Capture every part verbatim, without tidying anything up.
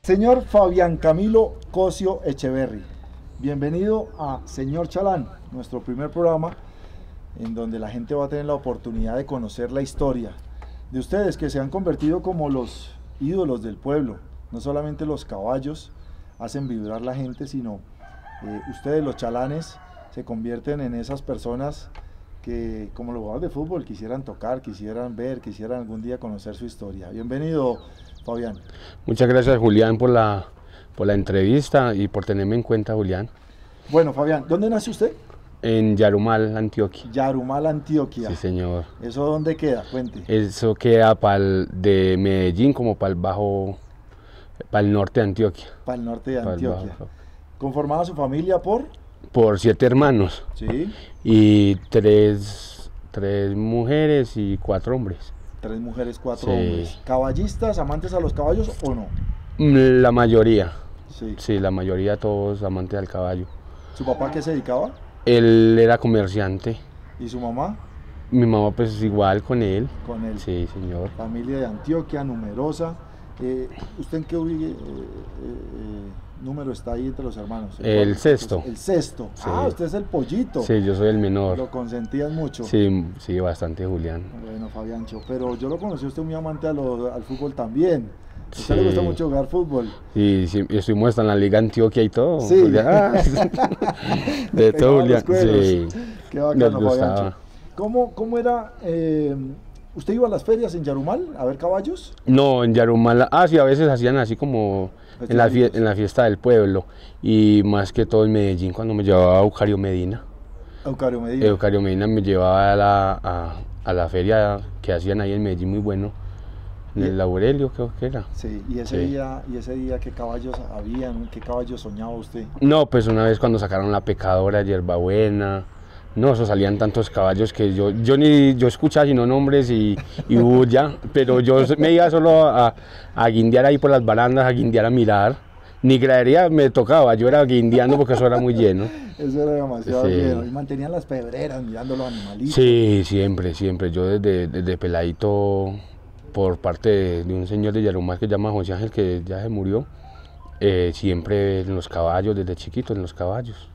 Señor Fabián Camilo Cosio Echeverry, bienvenido a Señor Chalán, nuestro primer programa en donde la gente va a tener la oportunidad de conocer la historia de ustedes que se han convertido como los ídolos del pueblo. No solamente los caballos hacen vibrar la gente, sino eh, ustedes los chalanes se convierten en esas personas que, como los jugadores de fútbol, quisieran tocar, quisieran ver, quisieran algún día conocer su historia. Bienvenido, Fabián. Muchas gracias, Julián, por la, por la entrevista y por tenerme en cuenta, Julián. Bueno, Fabián, ¿dónde nace usted? En Yarumal, Antioquia. Yarumal, Antioquia. Sí, señor. ¿Eso dónde queda? Cuente. Eso queda para de Medellín como para el bajo, para el norte de Antioquia. Para el norte de Antioquia. ¿Conformaba su familia por? Por siete hermanos. Sí. Y tres, tres mujeres y cuatro hombres. Tres mujeres, cuatro sí. hombres. ¿Caballistas, amantes a los caballos o no? La mayoría. Sí. Sí, la mayoría todos amantes al caballo. ¿Su papá qué se dedicaba? Él era comerciante. ¿Y su mamá? Mi mamá pues igual con él. Con él. Sí, señor. Familia de Antioquia, numerosa. Eh, ¿Usted en qué eh, eh, número está ahí entre los hermanos? El, el sexto. El sexto. Sí. Ah, usted es el pollito. Sí, yo soy el menor. Lo consentían mucho. Sí, sí, bastante, Julián. Bueno, Fabiancho, pero yo lo conocí a usted muy amante a lo, al fútbol también. ¿A usted sí. le gusta mucho jugar fútbol? Sí, sí, estuvimos hasta en la Liga Antioquia y todo. Sí. De todo, Julián. Sí. Qué bacano, Fabiancho. ¿Cómo, cómo era? Eh, ¿Usted iba a las ferias en Yarumal a ver caballos? No, en Yarumal, ah, sí, a veces hacían así como en la, fie en la fiesta del pueblo. Y más que todo en Medellín, cuando me llevaba a Eucario Medina. Eucario Medina. Eucario Medina me llevaba a la, a, a la feria que hacían ahí en Medellín, muy bueno. En el Laurelio creo que era. Sí, y ese, sí. Día, ¿y ese día qué caballos habían? ¿Qué caballos soñaba usted? No, pues una vez cuando sacaron La Pecadora, Yerbabuena, no, eso salían tantos caballos que yo, yo ni yo escuchaba sino nombres y, y bulla, pero yo me iba solo a, a guindear ahí por las barandas, a guindear a mirar. Ni gradería me tocaba, yo era guindeando porque eso era muy lleno. Eso era demasiado sí. lleno. Y mantenían las pedreras mirando los animalitos. Sí, siempre, siempre. Yo desde, desde peladito, por parte de, de un señor de Yarumal que se llama José Ángel, que ya se murió, eh, siempre en los caballos, desde chiquito en los caballos.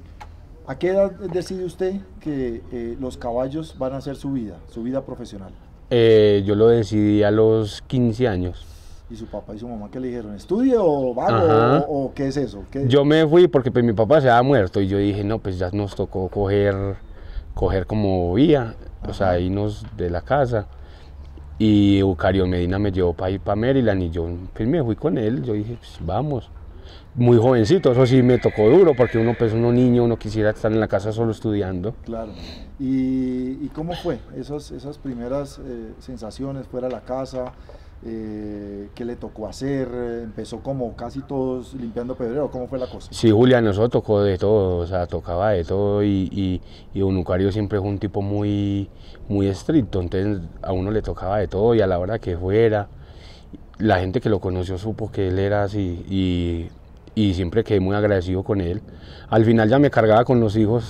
¿A qué edad decide usted que eh, los caballos van a ser su vida, su vida profesional? Eh, yo lo decidí a los quince años. ¿Y su papá y su mamá qué le dijeron? ¿Estudio o vago o, o qué es eso? ¿Qué? Yo me fui porque pues, mi papá se había muerto y yo dije, no, pues ya nos tocó coger, coger como vía, o sea, irnos de la casa. Y Eucario Medina me llevó para ir para Maryland y yo pues, me fui con él, yo dije, pues vamos. Muy jovencito, eso sí me tocó duro porque uno pues uno niño, uno quisiera estar en la casa solo estudiando. Claro. ¿Y, y cómo fue esas, esas primeras eh, sensaciones fuera de la casa? Eh, ¿Qué le tocó hacer? ¿Empezó como casi todos limpiando pedrero? ¿Cómo fue la cosa? Sí, Julián, nosotros tocó de todo, o sea, tocaba de todo y, y, y don Eucario siempre fue un tipo muy, muy estricto, entonces a uno le tocaba de todo y a la hora que fuera, la gente que lo conoció supo que él era así y, y siempre quedé muy agradecido con él. Al final ya me cargaba con los hijos.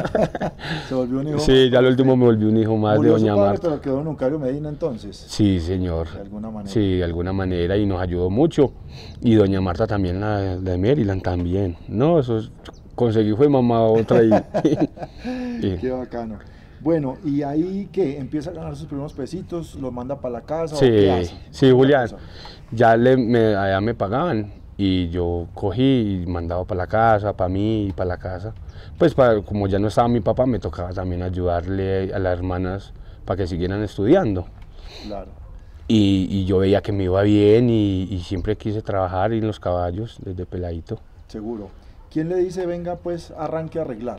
¿Se volvió un hijo? Sí, ya lo último me volvió un hijo más de doña padre, Marta. ¿Pero quedó don Eucario Medina entonces? Sí, señor. De alguna manera. Sí, de alguna manera y nos ayudó mucho. Y doña Marta también, la de Maryland también. No, eso es, conseguí fue mamá otra y... sí. Qué bacano. Bueno, ¿y ahí qué? ¿Empieza a ganar sus primeros pesitos? ¿Los manda para la casa? Sí, ¿o qué hace? sí, Julián. Ya le, me, allá me pagaban. Y yo cogí y mandaba para la casa, para mí y para la casa. Pues para, como ya no estaba mi papá, me tocaba también ayudarle a las hermanas para que siguieran estudiando. Claro. Y, y yo veía que me iba bien y, y siempre quise trabajar en los caballos desde peladito. Seguro. ¿Quién le dice, venga pues, arranque a arreglar?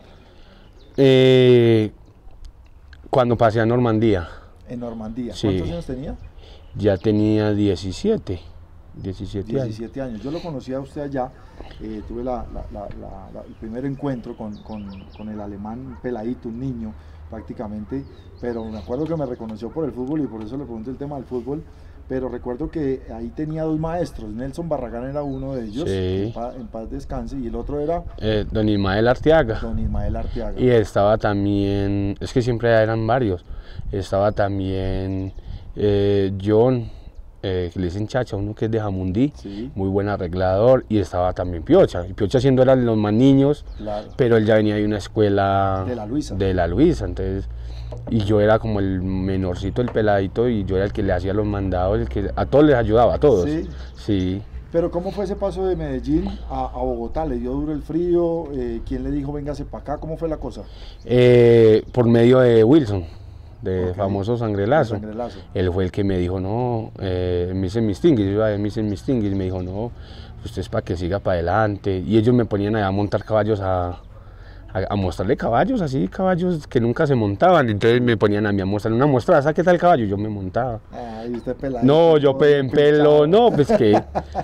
Eh, cuando pasé a Normandía. ¿En Normandía? Sí. ¿Cuántos años tenía? Ya tenía diecisiete. diecisiete años. diecisiete años. Yo lo conocí a usted allá, eh, tuve la, la, la, la, la, el primer encuentro con, con, con el alemán peladito, un niño prácticamente, pero me acuerdo que me reconoció por el fútbol y por eso le pregunto el tema del fútbol, pero recuerdo que ahí tenía dos maestros, Nelson Barragán era uno de ellos, sí. en, paz, en paz descanse, y el otro era... Eh, don Ismael Arteaga. Don Ismael Arteaga. Y estaba también, es que siempre eran varios, estaba también eh, John, eh, que le dicen Chacha, uno que es de Jamundí, Sí. muy buen arreglador, y estaba también Piocha. Y Piocha siendo eran los más niños, Claro. pero él ya venía de una escuela De la Luisa. de la Luisa, entonces, y yo era como el menorcito, el peladito, y yo era el que le hacía los mandados, el que a todos les ayudaba, a todos. Sí. Sí. Pero ¿cómo fue ese paso de Medellín a, a Bogotá? ¿Le dio duro el frío? Eh, ¿Quién le dijo véngase para acá? ¿Cómo fue la cosa? Eh, por medio de Wilson, de Ok. famoso Sangrelazo. Sangrelazo. Él fue el que me dijo, no, eh, me dicen mis tinguis, yo iba a mis mis tinguis, y me dijo, no, usted es para que siga para adelante. Y ellos me ponían allá a montar caballos, a, a, a mostrarle caballos, así, caballos que nunca se montaban. Entonces me ponían a mí a mostrarle una muestra, ¿sabes qué tal caballo? Yo me montaba. Ay, usted pelado. No, yo pe- en pelo, no, pues que.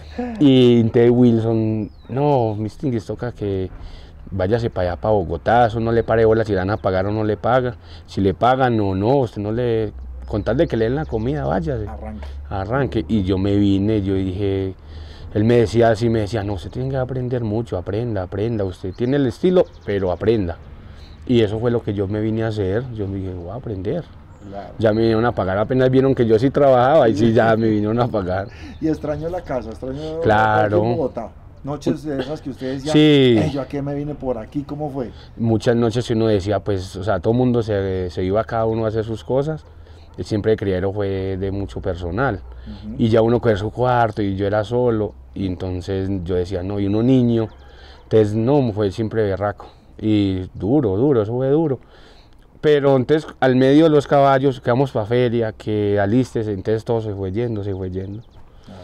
Y entonces Wilson, no, mis tinguis, toca que váyase para allá, para Bogotá, eso no le pare bola, si le van a pagar o no le paga. Si le pagan o no, usted no le. Con tal de que le den la comida, váyase. Arranque. Arranque. Y yo me vine, yo dije. Él me decía así, me decía, no, usted tiene que aprender mucho, aprenda, aprenda. Usted tiene el estilo, pero aprenda. Y eso fue lo que yo me vine a hacer. Yo me dije, voy a aprender. Claro. Ya me vinieron a pagar, apenas vieron que yo sí trabajaba y sí, ya me vinieron a pagar. Y extraño la casa, extraño Claro. aquí en Bogotá. Noches de esas que ustedes decían, Sí. "Ey, yo a qué me vine por aquí, ¿cómo fue?" Muchas noches que uno decía, pues, o sea, todo el mundo se, se iba cada uno a hacer sus cosas. Y siempre el criadero fue de mucho personal. Ujú. Y ya uno coger su cuarto y yo era solo. Y entonces yo decía, no, y uno niño. Entonces, no, fue siempre berraco. Y duro, duro, eso fue duro. Pero entonces, al medio de los caballos, que vamos para feria, que alistes, entonces todo se fue yendo, se fue yendo. Claro.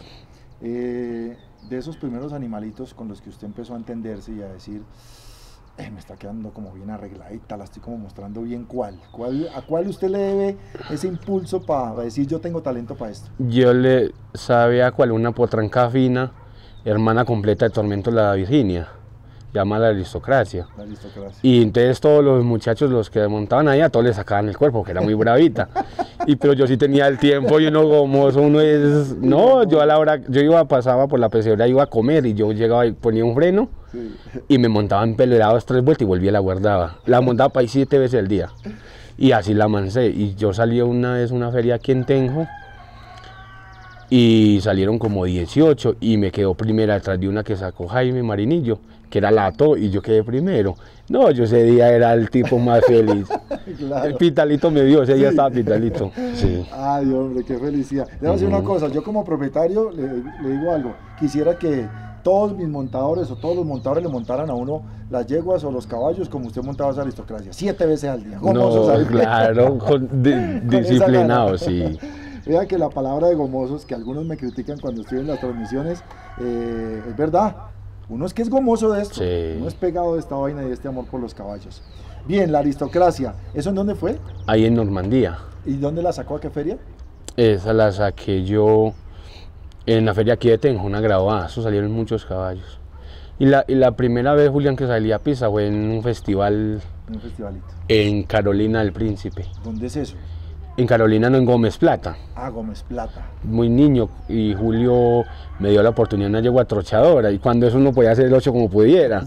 Eh, de esos primeros animalitos con los que usted empezó a entenderse y a decir, "Eh, me está quedando como bien arregladita, la estoy como mostrando bien cuál. ¿Cuál ¿A cuál usted le debe ese impulso para decir yo tengo talento para esto?" Yo le sabía cuál, una potranca fina, hermana completa de Tormento la Virginia, llama la aristocracia. La aristocracia. Y entonces todos los muchachos, los que montaban ahí, a todos les sacaban el cuerpo, que era muy bravita. Y pero yo sí tenía el tiempo y uno gomoso, uno es... No, yo a la hora, yo iba, pasaba por la pesebre, iba a comer y yo llegaba y ponía un freno Sí. y me montaba en pelo, le daba dos, tres vueltas y volvía y la guardaba. La montaba para ahí siete veces al día. Y así la mancé. Y yo salí una vez a una feria aquí en Tenjo y salieron como dieciocho y me quedó primera detrás de una que sacó Jaime Marinillo, que era lato, y yo quedé primero. No, yo ese día era el tipo más feliz. Claro. El Pitalito me vio, ese día Sí. estaba Pitalito. Sí. Ay, hombre, qué felicidad. Le voy a decir una cosa, yo como propietario le, le digo algo, quisiera que todos mis montadores o todos los montadores le montaran a uno las yeguas o los caballos como usted montaba esa aristocracia, siete veces al día. Gomosos No, ahí. claro, con- di- Con esa disciplinado, gana. sí. Vea que la palabra de gomosos, que algunos me critican cuando estoy en las transmisiones, eh, es verdad. Uno es que es gomoso de esto, Sí. uno es pegado de esta vaina y de este amor por los caballos. Bien, la aristocracia, ¿eso en dónde fue? Ahí en Normandía. ¿Y dónde la sacó? ¿A qué feria? Esa la saqué yo en la feria aquí de Tenjo, una graduada, eso salieron muchos caballos. Y la, y la primera vez, Julián, que salí a pista fue en un festival En un festivalito. en Carolina del Príncipe. ¿Dónde es eso? En Carolina, no, en Gómez Plata. Ah, Gómez Plata. Muy niño, y Julio me dio la oportunidad, una yegua trochadora, y cuando eso uno podía hacer el ocho como pudiera.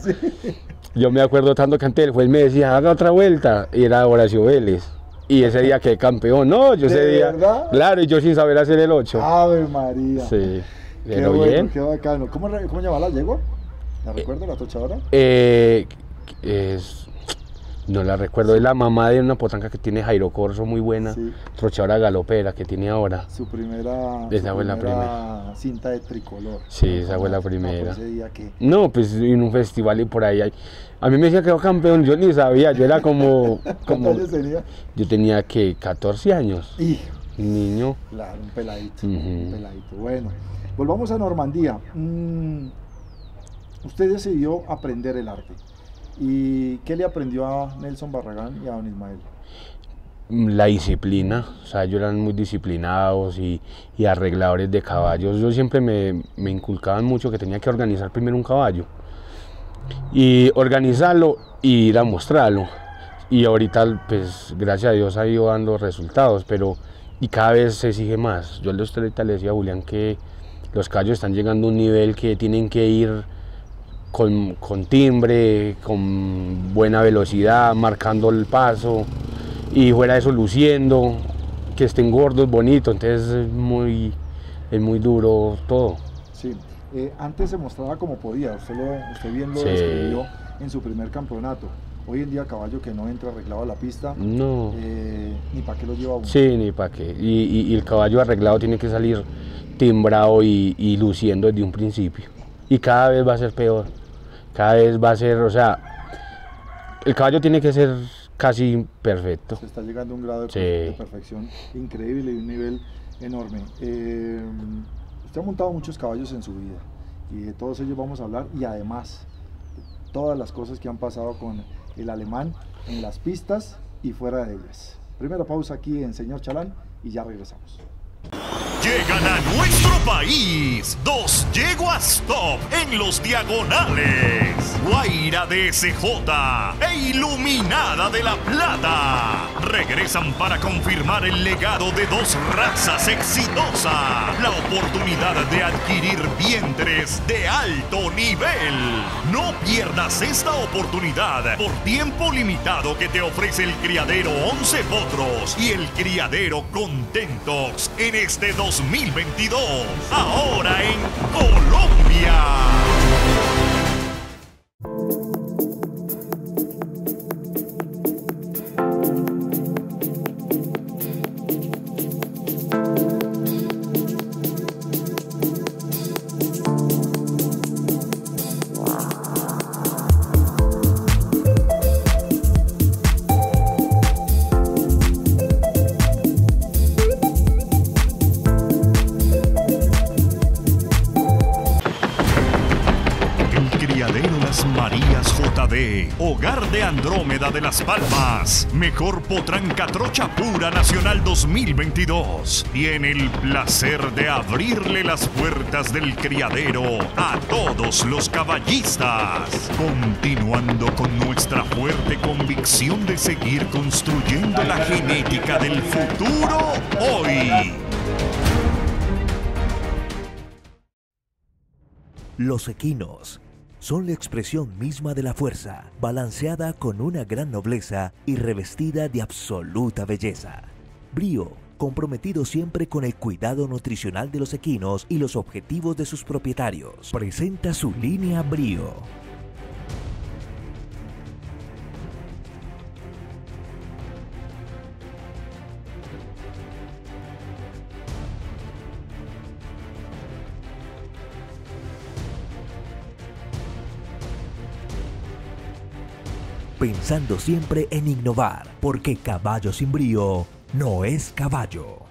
Yo me acuerdo tanto que antes el juez me decía, haga otra vuelta, y era Horacio Vélez. Y ese día quedé campeón, no, yo ese ¿De día, verdad? claro, y yo sin saber hacer el ocho. Ave María. Sí, Qué pero bueno, bien. qué bacano. ¿Cómo, re- cómo llamaba la yegua? ¿La recuerdo, la trochadora? Eh, es, no la recuerdo, es la mamá de una potranca que tiene Jairo Corso, muy buena, Sí. trochadora galopera que tiene ahora. Su primera, Esa su fue la primera cinta de tricolor. Sí, esa fue la No, por primera. ese día que... No, pues en un festival y por ahí. hay- A mí me decía que era campeón, yo ni sabía, yo era como, como ¿Cuántos años tenía? yo tenía que catorce años, Hijo, niño. claro, un peladito, Ujú. un peladito. Bueno, volvamos a Normandía. Mm, usted decidió aprender el arte. ¿Y qué le aprendió a Nelson Barragán y a don Ismael? La disciplina, o sea, ellos eran muy disciplinados y, y arregladores de caballos. Yo siempre me, me inculcaban mucho que tenía que organizar primero un caballo y organizarlo y ir a mostrarlo. Y ahorita, pues, gracias a Dios ha ido dando resultados, pero y cada vez se exige más. Yo a usted ahorita le decía a Julián que los caballos están llegando a un nivel que tienen que ir con, con timbre, con buena velocidad, marcando el paso y fuera de eso luciendo, que estén gordos, bonitos, entonces es muy, es muy duro todo. Sí, eh, antes se mostraba como podía, usted, lo, usted bien lo Sí. describió en su primer campeonato. Hoy en día caballo que no entra arreglado a la pista, No. eh, ni para qué lo lleva uno. Sí, ni para qué. Y, y, y el caballo arreglado tiene que salir timbrado y, y luciendo desde un principio. Y cada vez va a ser peor. Cada vez va a ser, o sea, el caballo tiene que ser casi perfecto. Se está llegando a un grado de, Sí. de perfección increíble y un nivel enorme. Eh, usted ha montado muchos caballos en su vida y de todos ellos vamos a hablar, y además de todas las cosas que han pasado con el alemán en las pistas y fuera de ellas. Primera pausa aquí en Señor Chalán y ya regresamos. Llegan a nuestro país dos yeguas top en los diagonales. Guaira de S J e Iluminada de La Plata. Regresan para confirmar el legado de dos razas exitosas. La oportunidad de adquirir vientres de alto nivel. No pierdas esta oportunidad por tiempo limitado que te ofrece el criadero once Potros y el criadero Contentox en este dos mil veintidós, ahora en Colombia. Marías J D, hogar de Andrómeda de Las Palmas, mejor potranca trocha pura nacional dos mil veintidós. Tiene el placer de abrirle las puertas del criadero a todos los caballistas, continuando con nuestra fuerte convicción de seguir construyendo la genética del futuro hoy. Los equinos son la expresión misma de la fuerza, balanceada con una gran nobleza y revestida de absoluta belleza. Brío, comprometido siempre con el cuidado nutricional de los equinos y los objetivos de sus propietarios, presenta su línea Brío. Pensando siempre en innovar, porque caballo sin brío no es caballo.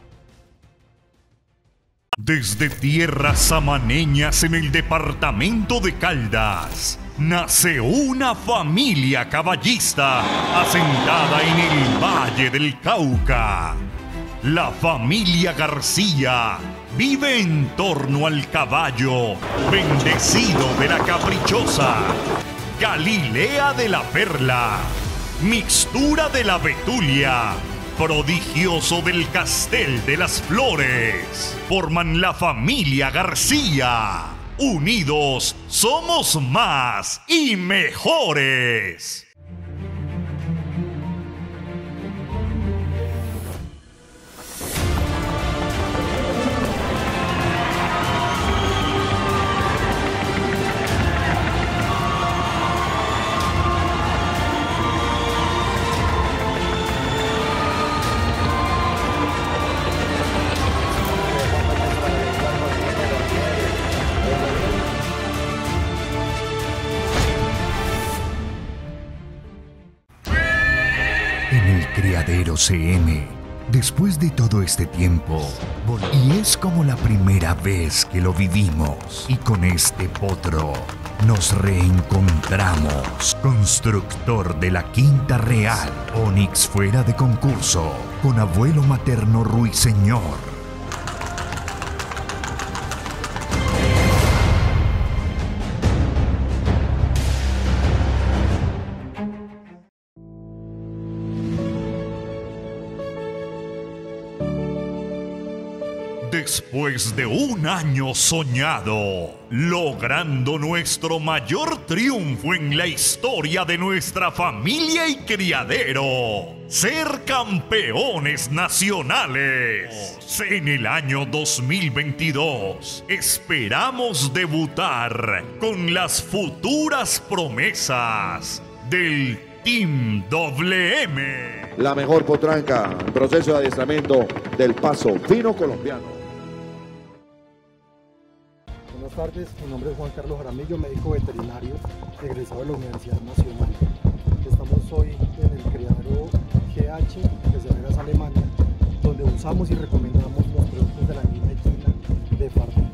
Desde tierras samaneñas en el departamento de Caldas, nace una familia caballista asentada en el Valle del Cauca. La familia García vive en torno al caballo, bendecido de la caprichosa. Galilea de la Perla, mixtura de la Betulia, prodigioso del Castel de las Flores. Forman la familia García. Unidos somos más y mejores. Criadero C M, después de todo este tiempo, y es como la primera vez que lo vivimos, y con este potro nos reencontramos. Constructor de la Quinta Real, Onix fuera de concurso, con abuelo materno Ruiseñor. Después de un año soñado, logrando nuestro mayor triunfo en la historia de nuestra familia y criadero, ser campeones nacionales. En el año dos mil veintidós, esperamos debutar con las futuras promesas del Team W M. La mejor potranca en proceso de adiestramiento del Paso Fino colombiano. Buenas tardes, mi nombre es Juan Carlos Jaramillo, médico veterinario egresado de la Universidad Nacional. Estamos hoy en el criadero G H de Cerreras, Alemania, donde usamos y recomendamos los productos de la línea equina de Farming.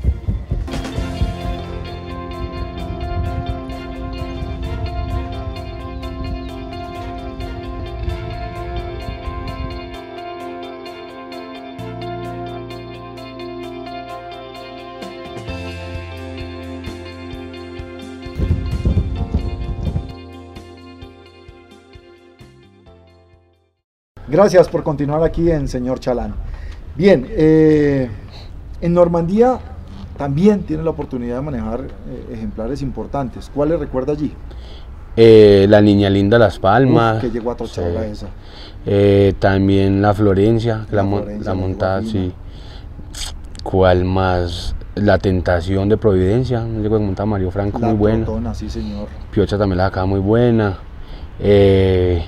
Gracias por continuar aquí en Señor Chalán. Bien, eh, en Normandía también tiene la oportunidad de manejar eh, ejemplares importantes. ¿Cuáles recuerda allí? Eh, la Niña Linda Las Palmas. Uf, que llegó a Tochara sí. esa. Eh, también la Florencia, la, La la, Florencia, la la montada, Guajima. sí. ¿Cuál más? La Tentación de Providencia, llegó a montar Mario Franco, La muy buena. Trotona, sí señor. Piocha también la sacaba muy buena. Eh,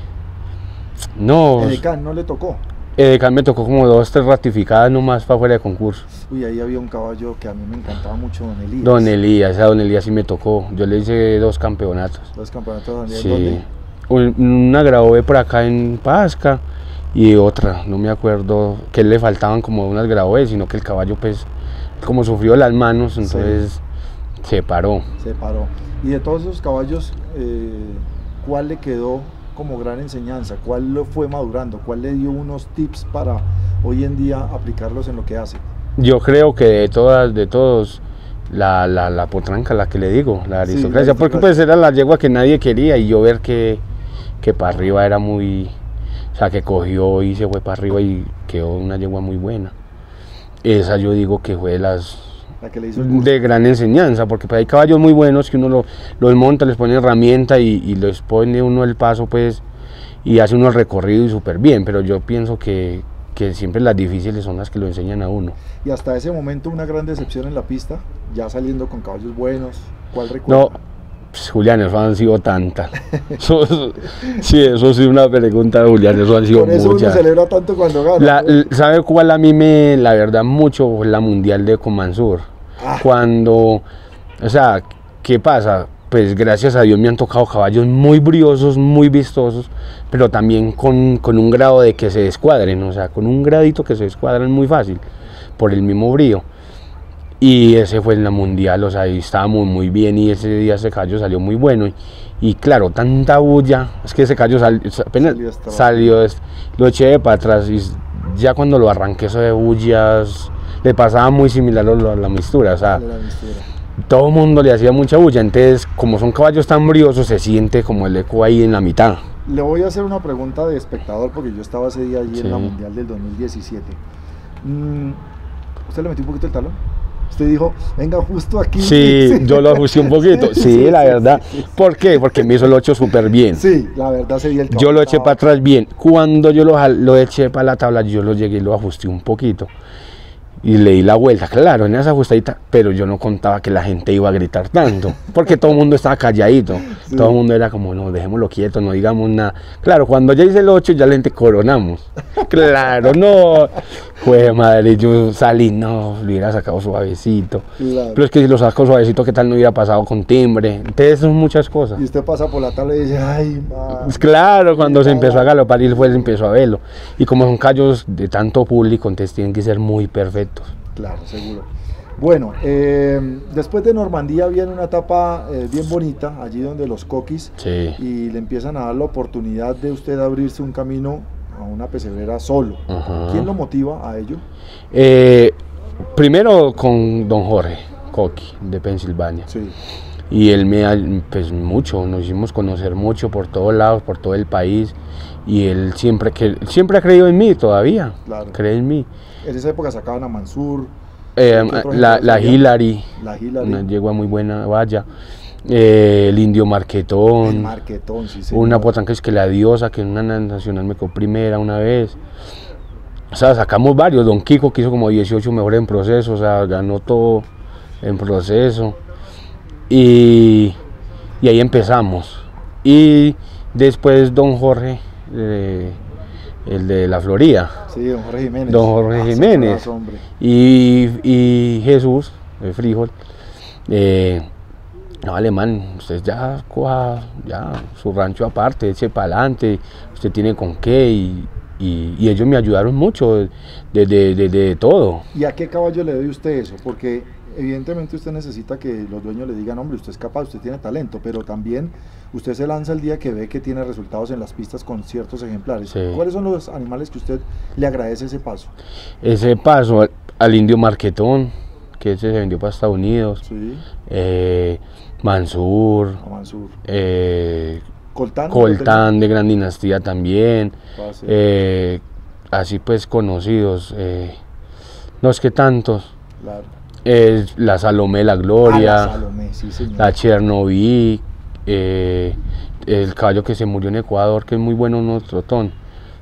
no, Edecán no le tocó. Edecán me tocó como dos, tres ratificadas nomás para fuera de concurso. Uy, ahí había un caballo que a mí me encantaba mucho, Don Elías. Don Elías, esa Don Elías sí me tocó. Yo le hice dos campeonatos. Los campeonatos de Don Elías, Sí. ¿dónde? Un- Una grabó por acá en Pasca y otra, no me acuerdo, que le faltaban como unas grabé, sino que el caballo pues como sufrió las manos, entonces se paró. Se paró. Y de todos esos caballos, eh, ¿cuál le quedó como gran enseñanza? ¿Cuál lo fue madurando? ¿Cuál le dio unos tips para hoy en día aplicarlos en lo que hace? Yo creo que de todas, de todos, la, la, la potranca, la que le digo, la Sí, aristocracia, la porque aristocracia. pues era la yegua que nadie quería y yo ver que, que para arriba era muy, o sea, que cogió y se fue para arriba y quedó una yegua muy buena. Esa yo digo que fue de las La que le hizo el curso. de gran enseñanza, porque pues hay caballos muy buenos que uno lo- los monta, les pone herramienta y, y les pone uno el paso pues y hace uno el recorrido y súper bien, pero yo pienso que, que siempre las difíciles son las que lo enseñan a uno. Y hasta ese momento una gran decepción en la pista, ya saliendo con caballos buenos. ¿Cuál recuerda? No, pues, Julián, eso han sido tantas. Eso- eso- sí, eso sí, una pregunta de Julián, eso han sido Por eso uno muchas. celebra tanto cuando gana. La- ¿no? l- ¿Sabe cuál a mí me, la verdad, mucho? Fue la Mundial de Comansur. Ah. Cuando, o sea, ¿qué pasa? Pues gracias a Dios me han tocado caballos muy briosos, muy vistosos, pero también con, con un grado de que se descuadren, o sea, con un gradito que se descuadran muy fácil, por el mismo brío. Y ese fue en la Mundial, o sea, ahí estábamos muy bien y ese día ese caballo salió muy bueno. Y, y claro, tanta bulla, es que ese caballo sal- apenas Salió hasta salió, es- lo eché de para atrás y s- ya cuando lo arranqué eso de bullas, le pasaba muy similar a lo- a la mistura, o sea, De la mistura. todo el mundo le hacía mucha bulla, entonces como son caballos tan briosos se siente como el eco ahí en la mitad. Le voy a hacer una pregunta de espectador porque yo estaba ese día allí Sí. en la Mundial del dos mil diecisiete. Mm, ¿Usted le metió un poquito el talón? Usted dijo, venga, justo aquí. Sí, yo lo ajusté un poquito, sí, sí, la sí, verdad. sí, sí. ¿Por qué? Porque me hizo el ocho súper bien. Sí, la verdad sería el caballo Yo lo eché estaba- para atrás bien. Cuando yo lo, jal- lo eché para la tabla, yo lo llegué y lo ajusté un poquito. Y le di la vuelta, claro, en esa ajustadita, pero yo no contaba que la gente iba a gritar tanto, porque todo el mundo estaba calladito, Sí. todo el mundo era como, no, dejémoslo quieto, no digamos nada. Claro, cuando ya hice el ocho, ya la gente coronamos. Claro, no, pues madre, yo salí, no, lo hubiera sacado suavecito. Claro. Pero es que si lo saco suavecito, ¿qué tal no hubiera pasado con timbre? Entonces son muchas cosas. Y usted pasa por la tabla y dice, ay, ma. Pues claro, cuando Sí, se empezó a claro. galopar y él fue, empezó a verlo. Y como son callos de tanto público, entonces tienen que ser muy perfectos. Claro, seguro. Bueno, eh, después de Normandía viene una etapa eh, bien bonita, allí donde los coquis, Sí. y le empiezan a dar la oportunidad de usted abrirse un camino a una pesebrera solo. Ajá. ¿Quién lo motiva a ello? Eh, primero con don Jorge Coqui, de Pensilvania. Sí. y él me, pues mucho, nos hicimos conocer mucho por todos lados, por todo el país, y él siempre, que, siempre ha creído en mí todavía, Claro. cree en mí. En esa época sacaban a Mansur, Eh, ¿qué otro la, ejemplo la sería? Hillary, la Hillary, una yegua muy buena, vaya, eh, el Indio Marquetón, el Marquetón, sí, señor. una potranca es que la Diosa, que en una nacional me quedó primera una vez. O sea, sacamos varios, Don Kiko que hizo como dieciocho mejores en proceso, o sea, ganó todo en proceso. Y, y ahí empezamos. Y después Don Jorge, eh, el de la Florida, Sí, don Jorge Jiménez. Don Jorge Ah, sí, Jiménez. claro, hombre. y, y Jesús, el frijol, eh, no, Alemán, usted ya coja ya su rancho aparte, eche para adelante, usted tiene con qué, y, y, y ellos me ayudaron mucho de, de, de, de, de todo. ¿Y a qué caballo le doy usted eso? Porque evidentemente usted necesita que los dueños le digan, hombre, usted es capaz, usted tiene talento, pero también usted se lanza el día que ve que tiene resultados en las pistas con ciertos ejemplares. Sí. ¿Cuáles son los animales que usted le agradece ese paso? Ese paso al, al Indio Marquetón, que ese se vendió para Estados Unidos, Sí, eh, Mansur, a Mansur. eh, Coltán. Coltán de Gran Dinastía también, Pase. eh, así pues conocidos, eh, no es que tantos, Claro. eh, la Salomé, la Ah, Gloria, la Salomé, sí, señor. la Chernobyl, eh, el caballo que se murió en Ecuador, que es muy bueno, nuestro trotón,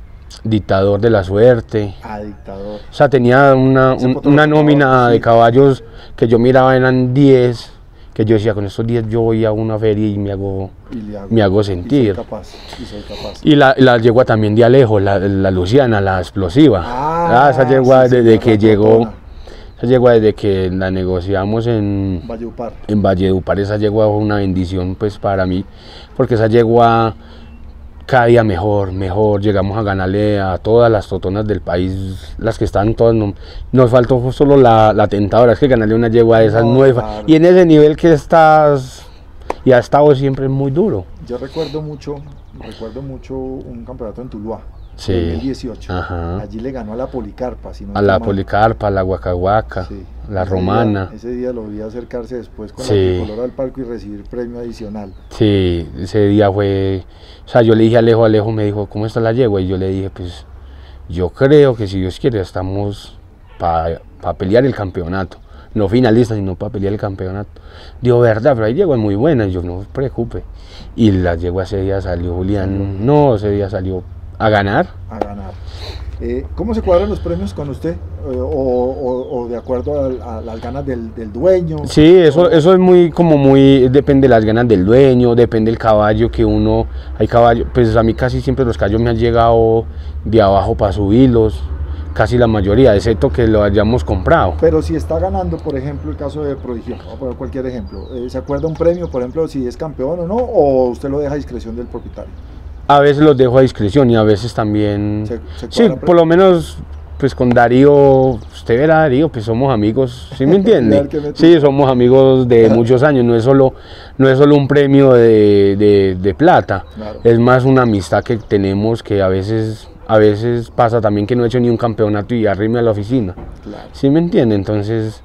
Dictador de la Suerte. Ah, Dictador. O sea, tenía una, Ese un- potro una por nómina favor, de sí. caballos que yo miraba, eran diez, que yo decía, con estos diez yo voy a una feria y me hago, Y le hago, me hago y sentir. soy capaz, y soy capaz. Y la, la yegua también de Alejo, la, la Luciana, la explosiva. Ah, esa yegua sí, desde señor, que la llegó, trotona. esa yegua desde que la negociamos en, Valledupar. en Valledupar, esa yegua fue una bendición pues para mí, porque esa yegua cada día mejor, mejor, llegamos a ganarle a todas las totonas del país, las que están todas, no, nos faltó solo la, la tentadora, es que ganarle una yegua de esas No, nuevas, claro. y en ese nivel que estás, y ha estado siempre muy duro. Yo recuerdo mucho, recuerdo mucho un campeonato en Tuluá, Sí. en dos mil dieciocho. Ajá. Allí le ganó a la Policarpa, si no A estoy la mal. Policarpa, a la Guacahuaca, Sí. la Ese Romana. día- ese día lo vi acercarse después con Sí. la tricolor al palco y recibir premio adicional. Sí, ese día fue, o sea, yo le dije a Alejo, Alejo me dijo, ¿cómo está la yegua? Y yo le dije, pues, yo creo que si Dios quiere estamos para pa pelear el campeonato, no finalistas, sino para pelear el campeonato. Digo, verdad, pero hay yeguas muy buenas, y yo, no se preocupe. Y la yegua ese día salió, Julián, no, ese día salió a ganar. A ganar. Eh, ¿Cómo se cuadran los premios con usted? Eh, o, o- o de acuerdo a, a las ganas del, del dueño? Sí, eso, eso es muy, como muy, depende de las ganas del dueño, depende del caballo que uno, hay caballos, pues a mí casi siempre los caballos me han llegado de abajo para subirlos, casi la mayoría, excepto que lo hayamos comprado. Pero si está ganando, por ejemplo, el caso de Prodigio, voy a poner cualquier ejemplo, eh, ¿se acuerda un premio, por ejemplo, si es campeón o no? ¿O usted lo deja a discreción del propietario? A veces los dejo a discreción y a veces también, Se- se sí, cuadra por lo menos, pues con Darío, usted verá Darío, pues somos amigos, ¿sí me entiende? Claro que me Sí, somos amigos de muchos años, no es solo, no es solo un premio de, de- de plata, Claro. es más una amistad que tenemos que a veces, a veces pasa también que no he hecho ni un campeonato y arrime a la oficina, Claro. ¿sí me entiende? Entonces,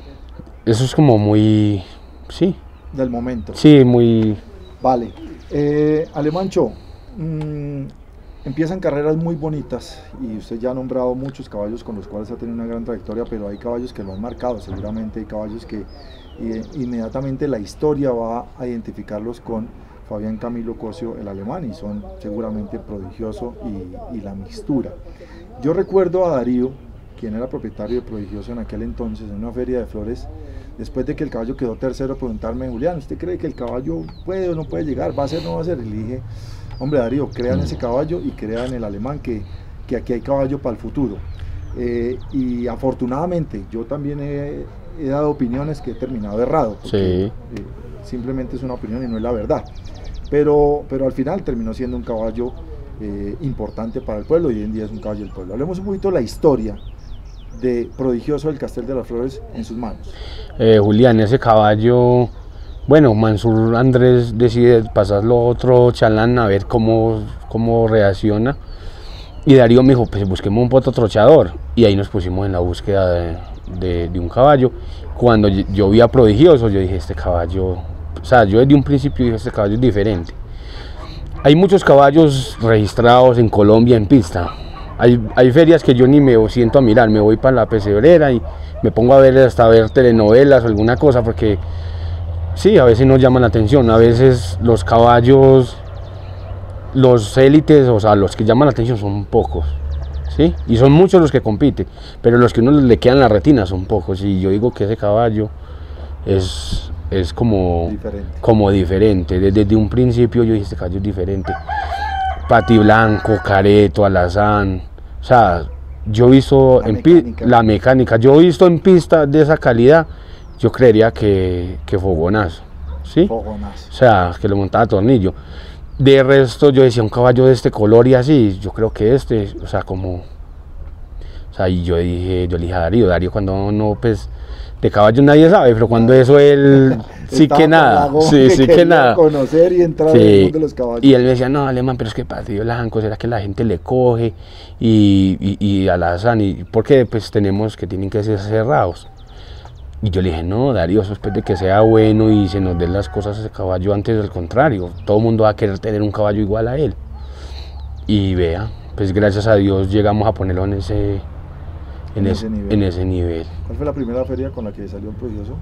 eso es como muy, sí, Del momento. sí, muy, Vale. Eh, Alemancho, mm, empiezan carreras muy bonitas y usted ya ha nombrado muchos caballos con los cuales ha tenido una gran trayectoria, pero hay caballos que lo han marcado, seguramente hay caballos que eh, inmediatamente la historia va a identificarlos con Fabián Camilo Cosio, el alemán, y son seguramente Prodigioso y, y La Mixtura. Yo recuerdo a Darío, quien era propietario de Prodigioso en aquel entonces, en una feria de flores, después de que el caballo quedó tercero, preguntarme, Julián, ¿usted cree que el caballo puede o no puede llegar? ¿Va a ser o no va a ser? Y le dije, hombre Darío, crean ese caballo y crean el alemán, que, que aquí hay caballo para el futuro. Eh, y afortunadamente yo también he, he dado opiniones que he terminado errado, porque Sí. eh, simplemente es una opinión y no es la verdad. Pero, pero al final terminó siendo un caballo eh, importante para el pueblo y hoy en día es un caballo del pueblo. Hablemos un poquito de la historia de Prodigioso del Castel de las Flores en sus manos. Eh, Julián, ese caballo, bueno, Mansur Andrés decide pasarlo a otro chalán a ver cómo, cómo reacciona. Y Darío me dijo, pues busquemos un potro trochador. Y ahí nos pusimos en la búsqueda de, de, de un caballo. Cuando yo vi a Prodigioso, yo dije, este caballo o sea, yo desde un principio dije, este caballo es diferente. Hay muchos caballos registrados en Colombia en pista. Hay, hay ferias que yo ni me siento a mirar, me voy para la pesebrera y me pongo a ver hasta ver telenovelas o alguna cosa, porque sí, a veces nos llaman la atención, a veces los caballos, los élites, o sea, los que llaman la atención son pocos, ¿sí? Y son muchos los que compiten, pero los que uno le quedan la retina son pocos, y yo digo que ese caballo es, es como Diferente. como diferente. Desde, desde un principio yo dije, este caballo es diferente. Pati Blanco, Careto, Alazán, o sea, yo he visto La en mecánica. pi- la mecánica, yo he visto en pista de esa calidad, yo creería que, que Fogonazo, ¿sí? Fogonazo. O sea, que le montaba tornillo. De resto yo decía, un caballo de este color y así, yo creo que este, o sea, como, o sea, y yo dije, yo le dije a Darío, Darío cuando no, pues, de caballos nadie sabe, pero cuando eso él, sí Estaba que con nada, la sí, sí que quería nada. conocer y entrar en el Sí, mundo de los caballos. y él me decía, no, Alemán, pero es que Pati Blanco, ¿será que la gente le coge? Y, y, y Alazán, y porque pues tenemos que tienen que ser cerrados. Y yo le dije, no, Darío, eso es pues de que sea bueno y se nos den las cosas a ese caballo, antes del contrario, todo el mundo va a querer tener un caballo igual a él. Y vea, pues gracias a Dios llegamos a ponerlo en ese, en En ese, ese nivel. en ese nivel. ¿Cuál fue la primera feria con la que salió un prodigioso?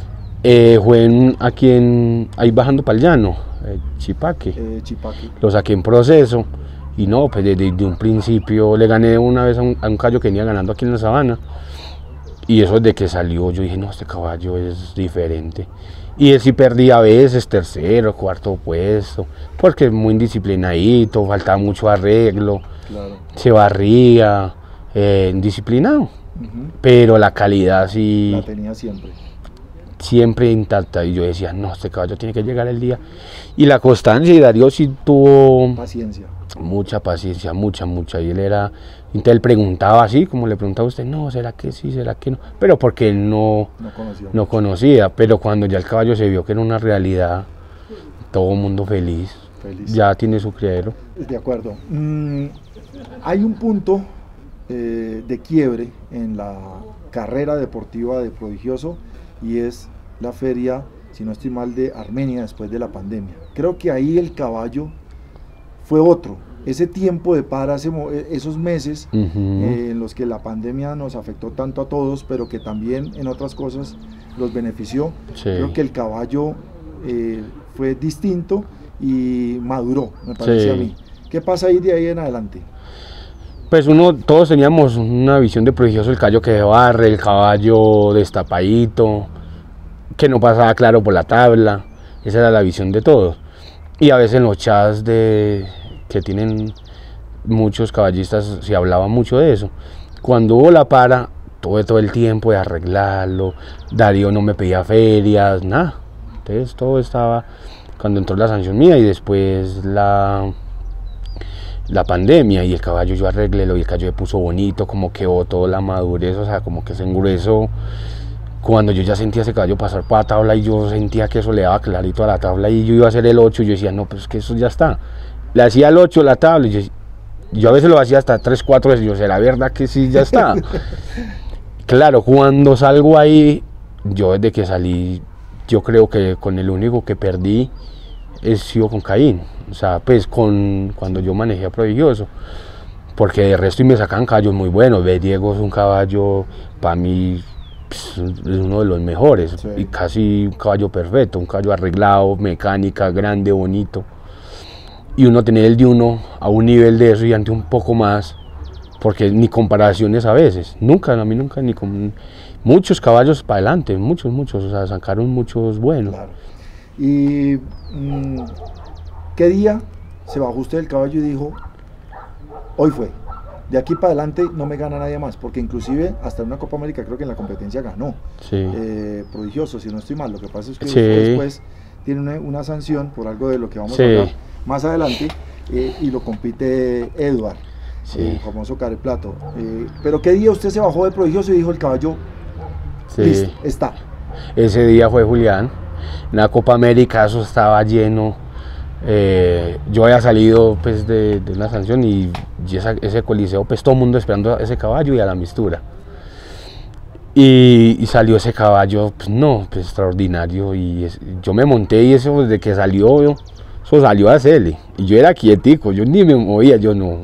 Eh, fue en- aquí en, ahí bajando para el llano, eh, Chipaque. Eh, Chipaque. Lo saqué en proceso y no, pues desde, desde un principio le gané una vez a un, a un caballo que venía ganando aquí en la sabana, y eso desde que salió yo dije, no, este caballo es diferente. Y él sí perdía a veces tercero, cuarto puesto, porque es muy indisciplinadito, faltaba mucho arreglo, Claro. se barría, eh, indisciplinado, Ujú. pero la calidad sí La tenía siempre. siempre intacta, y yo decía, no, este caballo tiene que llegar el día. Y la constancia, y Darío sí tuvo Paciencia. mucha paciencia, mucha, mucha, y él era, entonces él preguntaba así, como le preguntaba a usted, no, ¿será que sí, será que no? Pero porque él no, No conocía. no conocía, pero cuando ya el caballo se vio que era una realidad, todo el mundo feliz, Feliz. ya tiene su criadero. De acuerdo. Mm, hay un punto eh, de quiebre en la carrera deportiva de Prodigioso, y es la feria, si no estoy mal, de Armenia después de la pandemia. Creo que ahí el caballo fue otro. Ese tiempo de para, ese mo- esos meses Ujú. eh, en los que la pandemia nos afectó tanto a todos, pero que también en otras cosas los benefició. Sí. Creo que el caballo eh, fue distinto y maduró, me parece Sí. a mí. ¿Qué pasa ahí de ahí en adelante? Pues uno, todos teníamos una visión de Prodigioso, el caballo que barre, el caballo destapadito, que no pasaba claro por la tabla, esa era la visión de todos. Y a veces en los chats de, que tienen muchos caballistas se hablaba mucho de eso. Cuando hubo la para, tuve todo el tiempo de arreglarlo, Darío no me pedía ferias, nada. Entonces todo estaba, cuando entró la sanción mía y después la... la pandemia, y el caballo yo arreglélo y el caballo se puso bonito, como que botó la madurez, o sea, como que se engruesó. Cuando yo ya sentía ese caballo pasar por la tabla y yo sentía que eso le daba clarito a la tabla y yo iba a hacer el ocho, yo decía, no, pues que eso ya está. Le hacía el ocho la tabla y yo, yo a veces lo hacía hasta tres, cuatro veces, yo, ¿será verdad que sí ya está? Claro, cuando salgo ahí, yo desde que salí, yo creo que con el único que perdí he sido con Caín, o sea, pues con cuando yo manejé a Prodigioso, porque de resto y me sacan caballos muy buenos. Ve, Diego es un caballo, para mí, pues, es uno de los mejores, Sí. y casi un caballo perfecto, un caballo arreglado, mecánica, grande, bonito, y uno tener el de uno a un nivel de eso y ante un poco más, porque ni comparaciones a veces, nunca, a mí nunca, ni con muchos caballos para adelante, muchos, muchos, o sea, sacaron muchos buenos. Claro. ¿Y mm, qué día se bajó usted del caballo y dijo, hoy fue, de aquí para adelante no me gana nadie más? Porque inclusive hasta en una Copa América creo que en la competencia ganó. Sí. Eh, Prodigioso, si no estoy mal. Lo que pasa es que Sí. usted después tiene una, una sanción por algo de lo que vamos Sí. a hablar más adelante, eh, y lo compite Edward, Sí. el famoso careplato. Eh, pero ¿qué día usted se bajó de Prodigioso y dijo, el caballo, Sí. listo, está? Ese día fue Julián, en la Copa América, eso estaba lleno. Eh, yo había salido pues de, de una sanción y, y esa- ese coliseo, pues todo el mundo esperando a ese caballo y a la mistura. Y, y salió ese caballo, pues no, pues extraordinario. Y es, yo me monté y eso desde que salió, yo, eso salió a hacerle. Y yo era quietico, yo ni me movía, yo no.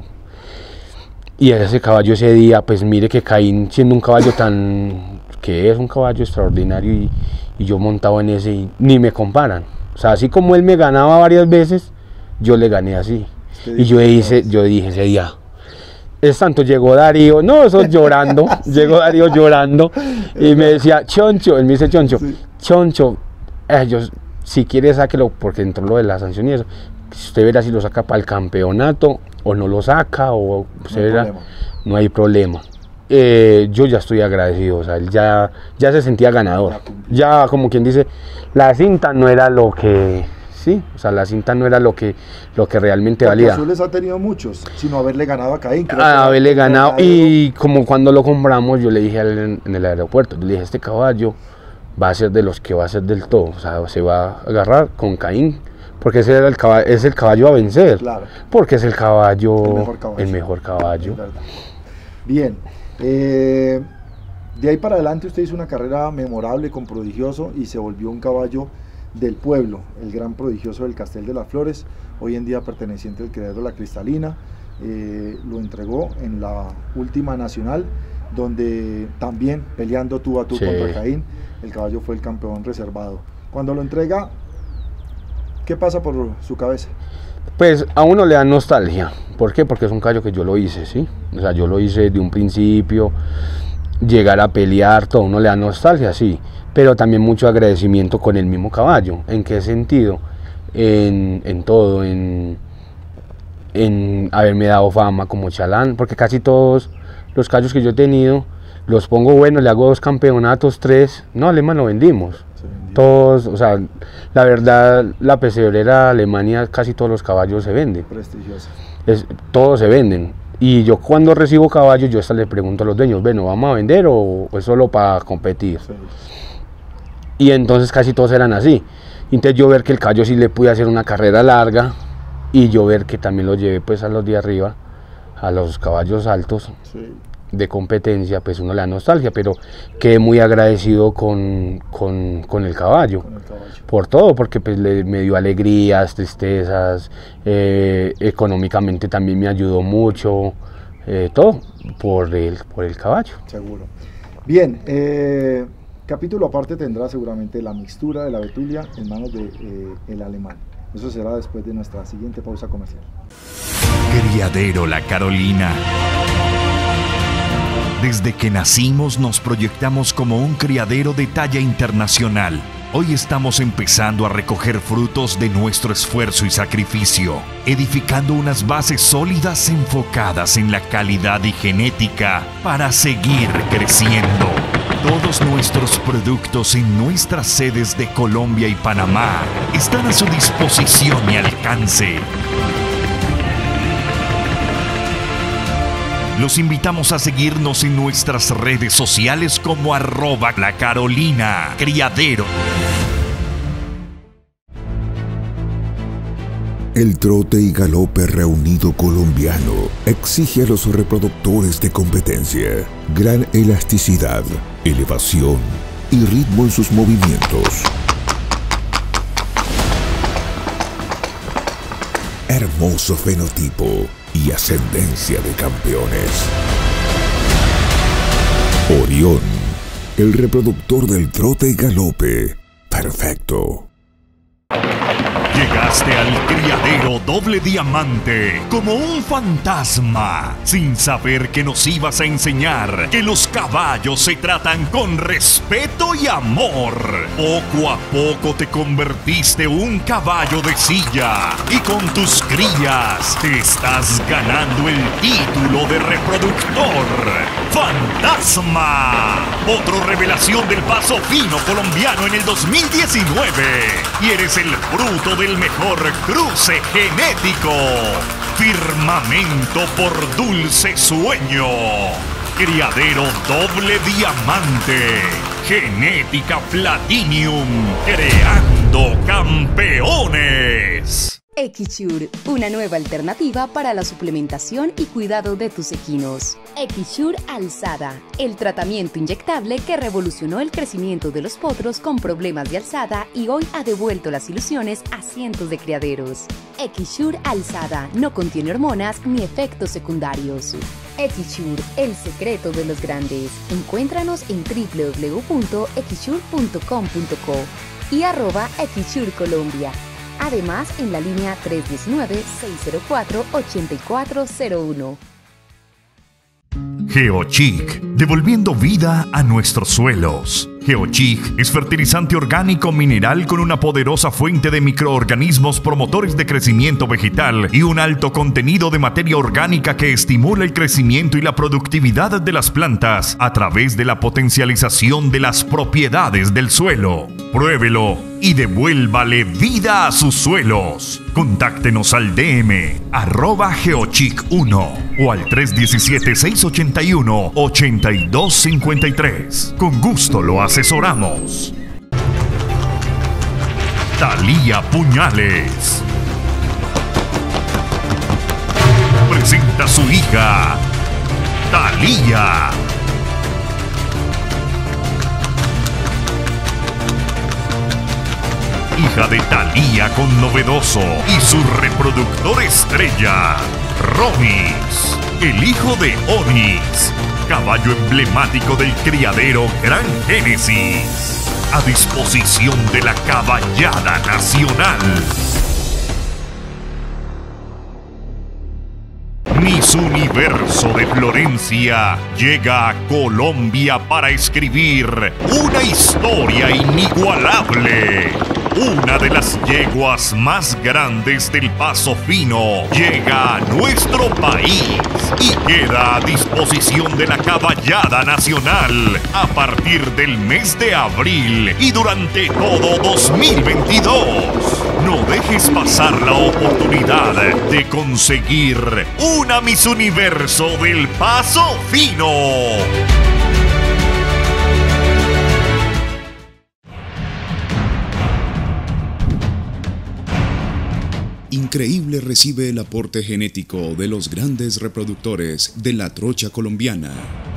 Y ese caballo ese día, pues mire que Caín, siendo un caballo tan, que es un caballo extraordinario, y, y yo montado en ese, y ni me comparan. O sea, así como él me ganaba varias veces, yo le gané así. Y yo, hice, yo dije ese día, es tanto, llegó Darío, no, eso llorando, sí. Llegó Darío llorando, y me decía, Choncho, él me dice Choncho, sí. Choncho, eh, yo, si quiere sáquelo, porque entró lo de la sanción y eso, si usted verá si lo saca para el campeonato, o no lo saca, o usted no, verá, no hay problema. Eh, yo ya estoy agradecido, o sea, él ya, ya se sentía ganador, ya como quien dice, la cinta no era lo que... Sí, o sea, la cinta no era lo que, lo que realmente porque valía. Azules ha tenido muchos, sino haberle ganado a Caín. Creo a haberle ganado, ganado, y como cuando lo compramos, yo le dije en, en el aeropuerto, le dije, este caballo va a ser de los que va a ser del todo, o sea, se va a agarrar con Caín, porque ese era el caballo, es el caballo a vencer, claro. Porque es el caballo, el mejor caballo. El mejor caballo. Bien, eh, de ahí para adelante usted hizo una carrera memorable con Prodigioso y se volvió un caballo del pueblo, el gran Prodigioso del Castel de las Flores, hoy en día perteneciente al criadero La Cristalina. Eh, lo entregó en la última nacional, donde también peleando tú a tú sí. Contra Caín, el caballo fue el campeón reservado. Cuando lo entrega, ¿qué pasa por su cabeza? Pues a uno le da nostalgia. ¿Por qué? Porque es un caballo que yo lo hice, ¿sí? O sea, yo lo hice de un principio, llegar a pelear, todo, uno le da nostalgia, sí, pero también mucho agradecimiento con el mismo caballo. ¿En qué sentido? En, en todo, en, en haberme dado fama como Chalán, porque casi todos los caballos que yo he tenido, los pongo buenos, le hago dos campeonatos, tres, no, Alemán lo vendimos. Todos, o sea, la verdad, la pesebrera Alemania, casi todos los caballos se venden. Prestigiosa. Es, todos se venden. Y yo cuando recibo caballos, yo hasta le pregunto a los dueños, bueno, ¿vamos a vender o, o es solo para competir? Sí. Y entonces casi todos eran así. Entonces yo ver que el caballo sí le pude hacer una carrera larga, y yo ver que también lo llevé pues a los de arriba, a los caballos altos. Sí. De competencia, pues uno le da nostalgia, pero quedé muy agradecido con, con, con, el caballo, con el caballo, por todo, porque pues le, me dio alegrías, tristezas, eh, económicamente también me ayudó mucho, eh, todo por el, por el caballo. Seguro. Bien, eh, capítulo aparte tendrá seguramente la mixtura de la Betulia en manos de eh, el Alemán. Eso será después de nuestra siguiente pausa comercial. Criadero La Carolina. Desde que nacimos nos proyectamos como un criadero de talla internacional. Hoy estamos empezando a recoger frutos de nuestro esfuerzo y sacrificio, edificando unas bases sólidas enfocadas en la calidad y genética para seguir creciendo. Todos nuestros productos en nuestras sedes de Colombia y Panamá están a su disposición y alcance. Los invitamos a seguirnos en nuestras redes sociales como arroba La Carolina Criadero. El trote y galope reunido colombiano exige a los reproductores de competencia gran elasticidad, elevación y ritmo en sus movimientos. Hermoso fenotipo y ascendencia de campeones. Orión, el reproductor del trote y galope perfecto. Llegaste al criadero Doble Diamante como un fantasma, sin saber que nos ibas a enseñar que los caballos se tratan con respeto y amor. Poco a poco te convertiste un caballo de silla y con tus crías te estás ganando el título de reproductor. ¡Fantasma! Otro revelación del paso fino colombiano en el dos mil diecinueve. Y eres el fruto del mejor cruce genético. Firmamento por dulce sueño. Criadero Doble Diamante. Genética Platinum. Creando campeones. Equisure, una nueva alternativa para la suplementación y cuidado de tus equinos. Equisure Alzada, el tratamiento inyectable que revolucionó el crecimiento de los potros con problemas de alzada y hoy ha devuelto las ilusiones a cientos de criaderos. Equisure Alzada no contiene hormonas ni efectos secundarios. Equisure, el secreto de los grandes. Encuéntranos en doble u doble u doble u punto equisure punto com punto co y arroba Equisure Colombia. Además, en la línea tres uno nueve, seis cero cuatro, ocho cuatro cero uno. GeoChic, devolviendo vida a nuestros suelos. GeoChic es fertilizante orgánico mineral con una poderosa fuente de microorganismos promotores de crecimiento vegetal y un alto contenido de materia orgánica que estimula el crecimiento y la productividad de las plantas a través de la potencialización de las propiedades del suelo. Pruébelo y devuélvale vida a sus suelos. Contáctenos al D M arroba geochic uno o al tres uno siete, seis ocho uno, ocho dos cinco tres. Con gusto lo asesoramos. Thalía Puñales presenta a su hija Thalía. Hija de Thalía con Novedoso y su reproductor estrella, Romis, el hijo de Onix, caballo emblemático del criadero Gran Génesis, a disposición de la Caballada Nacional. Miss Universo de Florencia llega a Colombia para escribir una historia inigualable. Una de las yeguas más grandes del Paso Fino llega a nuestro país y queda a disposición de la Caballada Nacional a partir del mes de abril y durante todo dos mil veintidós. No dejes pasar la oportunidad de conseguir una Miss Universo del Paso Fino. Increíble recibe el aporte genético de los grandes reproductores de la trocha colombiana.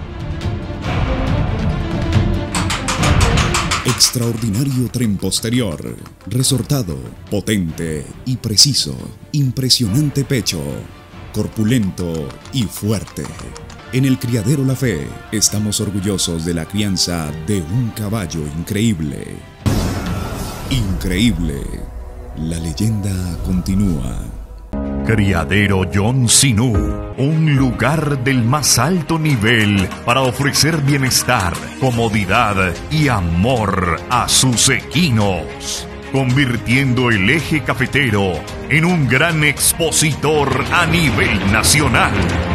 Extraordinario tren posterior, resortado, potente y preciso. Impresionante pecho, corpulento y fuerte. En el criadero La Fe estamos orgullosos de la crianza de un caballo increíble. Increíble. La leyenda continúa. Criadero John Sinú, un lugar del más alto nivel para ofrecer bienestar, comodidad y amor a sus equinos, convirtiendo el eje cafetero en un gran expositor a nivel nacional.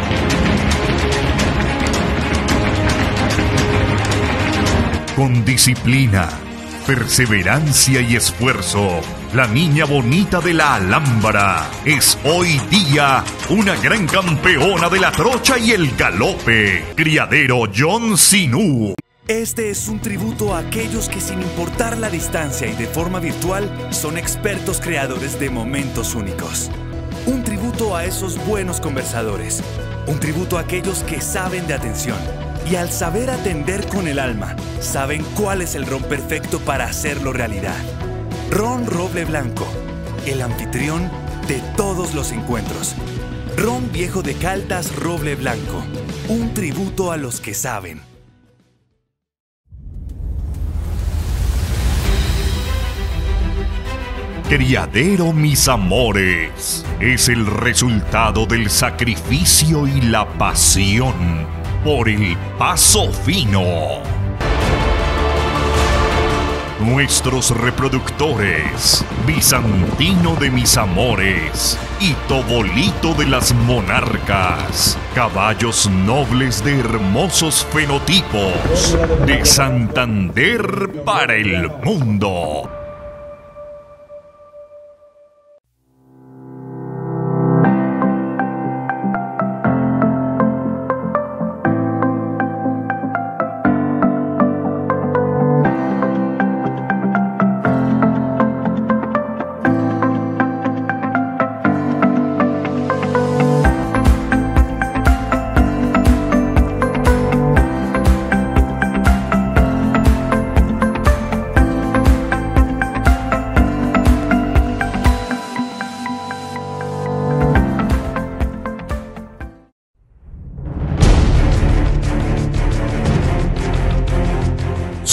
Con disciplina, perseverancia y esfuerzo, la niña bonita de la Alhambra es hoy día una gran campeona de la trocha y el galope. Criadero John Sinú. Este es un tributo a aquellos que, sin importar la distancia y de forma virtual, son expertos creadores de momentos únicos. Un tributo a esos buenos conversadores. Un tributo a aquellos que saben de atención. Y al saber atender con el alma, saben cuál es el ron perfecto para hacerlo realidad. Ron Roble Blanco, el anfitrión de todos los encuentros. Ron Viejo de Caldas Roble Blanco, un tributo a los que saben. Criadero Mis Amores es el resultado del sacrificio y la pasión por el Paso Fino. Nuestros reproductores, Bizantino de Mis Amores y Tobolito de las Monarcas, caballos nobles de hermosos fenotipos, de Santander para el mundo.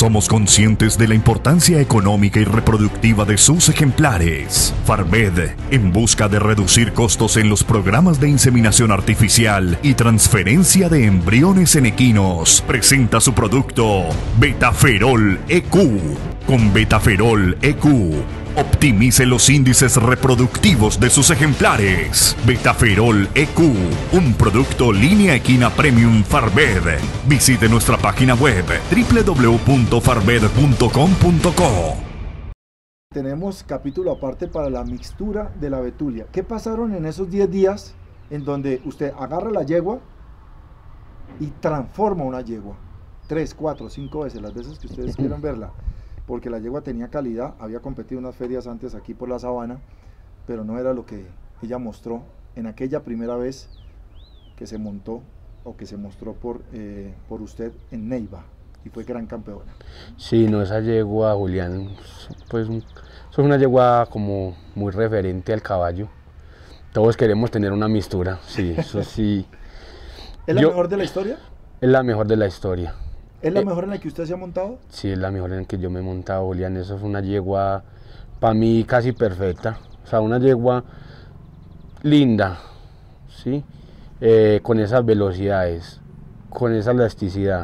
somos conscientes de la importancia económica y reproductiva de sus ejemplares. Farmed, en busca de reducir costos en los programas de inseminación artificial y transferencia de embriones en equinos, presenta su producto Betaferol E Q. Con Betaferol E Q, optimice los índices reproductivos de sus ejemplares. Betaferol E Q, un producto línea equina premium Farmed. Visite nuestra página web doble u doble u doble u punto farmed punto com punto co. Tenemos capítulo aparte para la mixtura de la betulia. ¿Qué pasaron en esos diez días en donde usted agarra la yegua y transforma una yegua? Tres, cuatro, cinco veces, las veces que ustedes quieran verla. Porque la yegua tenía calidad, había competido unas ferias antes aquí por la sabana, pero no era lo que ella mostró en aquella primera vez que se montó o que se mostró por, eh, por usted en Neiva, y fue gran campeona. Sí, no, esa yegua, Julián, pues es una yegua como muy referente al caballo. Todos queremos tener una mistura, sí, eso sí. ¿Es la Yo, mejor de la historia? Es la mejor de la historia. ¿Es la eh, mejor en la que usted se ha montado? Sí, es la mejor en la que yo me he montado, Julián. Eso fue una yegua, para mí, casi perfecta. O sea, una yegua linda, ¿sí? Eh, con esas velocidades, con esa elasticidad,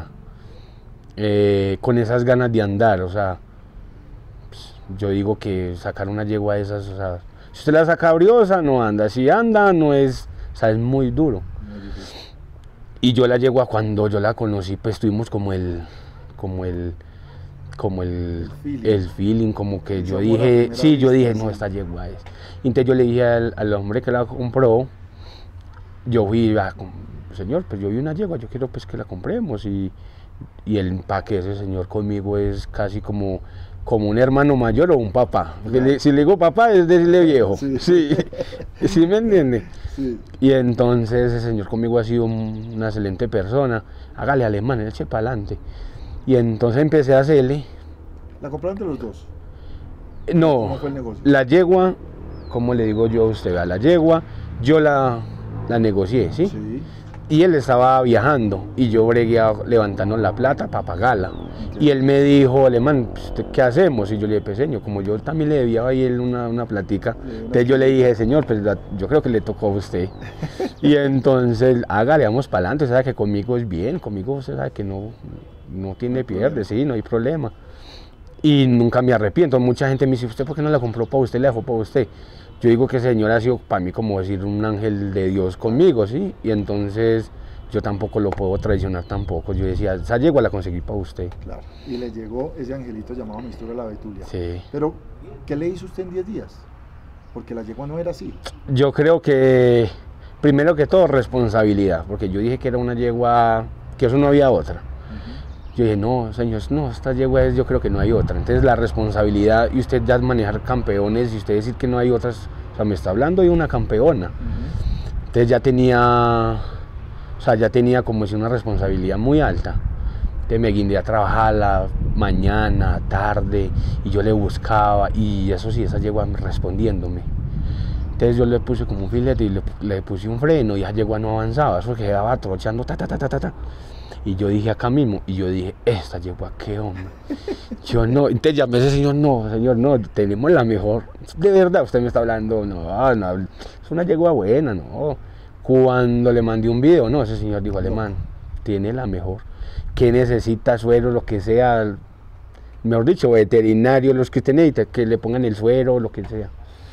eh, con esas ganas de andar. O sea, pues, yo digo que sacar una yegua de esas, o sea, si usted la saca briosa, no anda. Si anda, no es, o sea, es muy duro. Y yo la yegua, cuando yo la conocí, pues tuvimos como el, como el, como el, el feeling, el feeling como que yo dije, sí, yo dije, no, esta yegua es. Y entonces yo le dije al, al hombre que la compró, yo fui, a, señor, pues yo vi una yegua, yo quiero pues que la compremos. Y, y el empaque de ese señor conmigo es casi como, como un hermano mayor o un papá. Le, si le digo papá es decirle viejo, sí, sí, ¿sí me entiende? Sí. Y entonces ese señor conmigo ha sido un, una excelente persona. Hágale, alemán, eche para adelante. Y entonces empecé a hacerle. ¿La compraron entre los dos? No, ¿Cómo fue el negocio? La yegua, como le digo yo a usted, a la yegua, yo la, la negocié, ¿sí? Sí. Y él estaba viajando y yo bregué levantando la plata para pagarla. Okay. Y él me dijo, alemán, ¿qué hacemos? Y yo le dije, pues señor, como yo también le debía a él una, una platica, una entonces yo le dije, señor, pues la, yo creo que le tocó a usted. Y entonces, hágale, vamos para adelante, sabe que conmigo es bien, conmigo usted sabe que no, no tiene pierde, sí, no hay problema. Y nunca me arrepiento. Mucha gente me dice, ¿usted por qué no la compró para usted, la dejó para usted? Yo digo que ese señor ha sido para mí como decir un ángel de Dios conmigo, ¿sí? Y entonces yo tampoco lo puedo traicionar tampoco. Yo decía, esa yegua la conseguí para usted. Claro, y le llegó ese angelito llamado Mistura la Betulia. Sí. Pero, ¿qué le hizo usted en diez días? Porque la yegua no era así. Yo creo que, primero que todo, responsabilidad, porque yo dije que era una yegua, que eso no había otra. Yo dije, no, señor, no, esta yegua es, yo creo que no hay otra. Entonces la responsabilidad, y usted ya manejar campeones, y usted decir que no hay otras, o sea, me está hablando de una campeona. Uh-huh. Entonces ya tenía, o sea, ya tenía como si una responsabilidad muy alta. Entonces me guindé a trabajar la mañana, tarde, y yo le buscaba, y eso sí, esa yegua respondiéndome. Entonces yo le puse como un filete y le, le puse un freno, y esa yegua no avanzaba, eso quedaba trochando, ta, ta, ta, ta, ta, ta. Y yo dije acá mismo, y yo dije, esta yegua, qué hombre. Yo no, entonces ya me dice, señor, no, señor, no, tenemos la mejor. De verdad, usted me está hablando, no, no, es una yegua buena, no. Cuando le mandé un video, no, ese señor dijo, alemán, tiene la mejor. ¿Qué necesita? Suero, lo que sea, mejor dicho, veterinario, los que usted necesita, que le pongan el suero, lo que sea.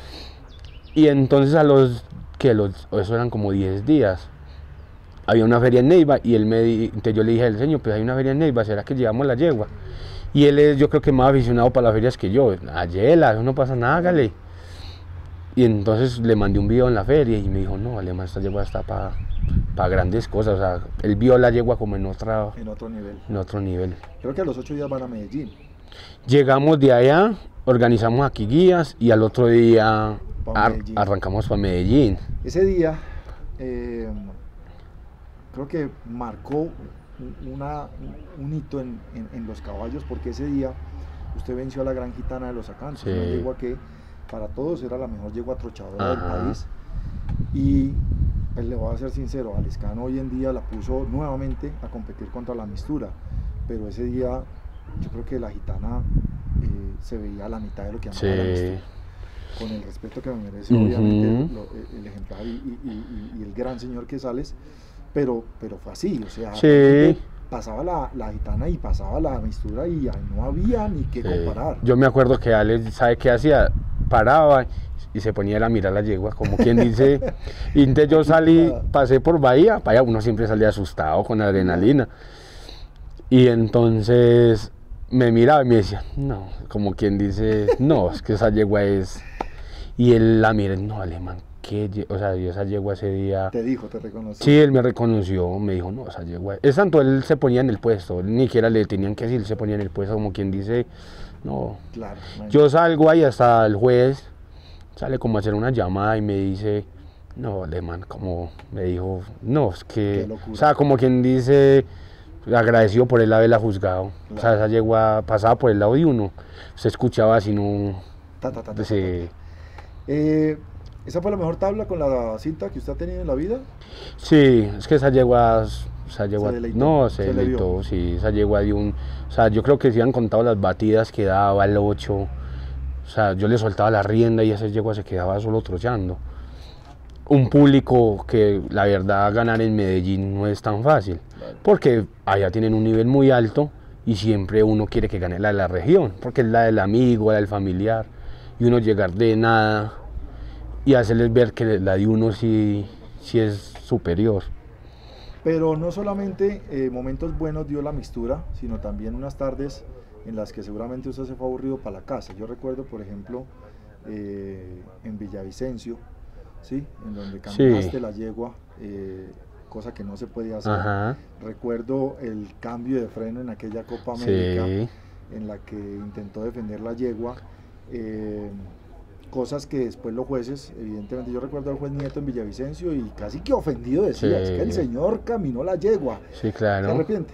Y entonces a los, que los, eso eran como diez días. Había una feria en Neiva y él me di, entonces yo le dije al señor, pues hay una feria en Neiva, ¿será que llevamos la yegua? Y él es, yo creo que más aficionado para las ferias que yo. Ayela, eso no pasa nada, hágale. Y entonces le mandé un video en la feria y me dijo, no, alemán, esta yegua está para pa grandes cosas. O sea, él vio la yegua como en, otra, en otro nivel. En otro nivel. Creo que a los ocho días van a Medellín. Llegamos de allá, organizamos aquí guías y al otro día ar arrancamos para Medellín. Ese día... Eh, creo que marcó una, un hito en, en, en los caballos, porque ese día usted venció a la Gran Gitana de los Acantos, sí. Una yegua que para todos era la mejor yegua trochadora Ajá. del país. Y pues, le voy a ser sincero, Alescano hoy en día la puso nuevamente a competir contra la Mistura, pero ese día yo creo que la gitana eh, se veía a la mitad de lo que andaba Sí. la mistura. Con el respeto que me merece, Ujú. obviamente, lo- el, el ejemplar y, y- y- y el gran señor que sales, pero, pero fue así, o sea, Sí. realmente pasaba la, la gitana y pasaba la mistura y ahí no había ni qué Sí. comparar. Yo me acuerdo que Alex, ¿sabe qué hacía? Paraba y se ponía a mirar la yegua, como quien dice. Y entonces yo salí, pasé por Bahía, Bahía uno siempre salía asustado, con adrenalina. Y entonces me miraba y me decía, no, como quien dice, no, es que esa yegua es... Y él la mira, no, Alemán, ¿qué? ye-?" O sea, yo esa yegua ese día... Te dijo, te reconoció. Sí, él me reconoció, me dijo, no, esa yegua... Es tanto, él se ponía en el puesto, ni siquiera le tenían que decir, él se ponía en el puesto, como quien dice, no. Claro, imagínate. Yo salgo ahí hasta el juez, sale como a hacer una llamada y me dice, no, Alemán, como me dijo, no, es Qué que... locura. O sea, como quien dice, agradecido por el haberla juzgado. O sea, Claro. esa yegua pasaba por el lado de uno, se escuchaba así, no... Ta, ta, ta, ta, ta, Sí. Eh, ¿Esa fue la mejor tabla con la cinta que usted ha tenido en la vida? Sí, es que esa yegua, esa yegua, Se deleitó, no, se, se le vio. deleitó, sí, esa yegua dio un, o sea, yo creo que si han contado las batidas que daba el ocho, o sea, yo le soltaba la rienda y esa yegua se quedaba solo trochando. Un público que la verdad ganar en Medellín no es tan fácil, porque allá tienen un nivel muy alto y siempre uno quiere que gane la de la región, porque es la del amigo, la del familiar, y uno llegar de nada y hacerles ver que la de uno sí, sí es superior. Pero no solamente eh, momentos buenos dio la mistura, sino también unas tardes en las que seguramente usted se fue aburrido para la casa. Yo recuerdo, por ejemplo, eh, en Villavicencio, ¿sí? En donde caminaste Sí. la yegua, eh, cosa que no se podía hacer. Ajá. Recuerdo el cambio de freno en aquella Copa Sí. América, en la que intentó defender la yegua. eh, cosas que después los jueces, evidentemente yo recuerdo al juez Nieto en Villavicencio y casi que ofendido decía, Sí. es que el señor caminó la yegua. Sí, ¿Se claro. arrepiente?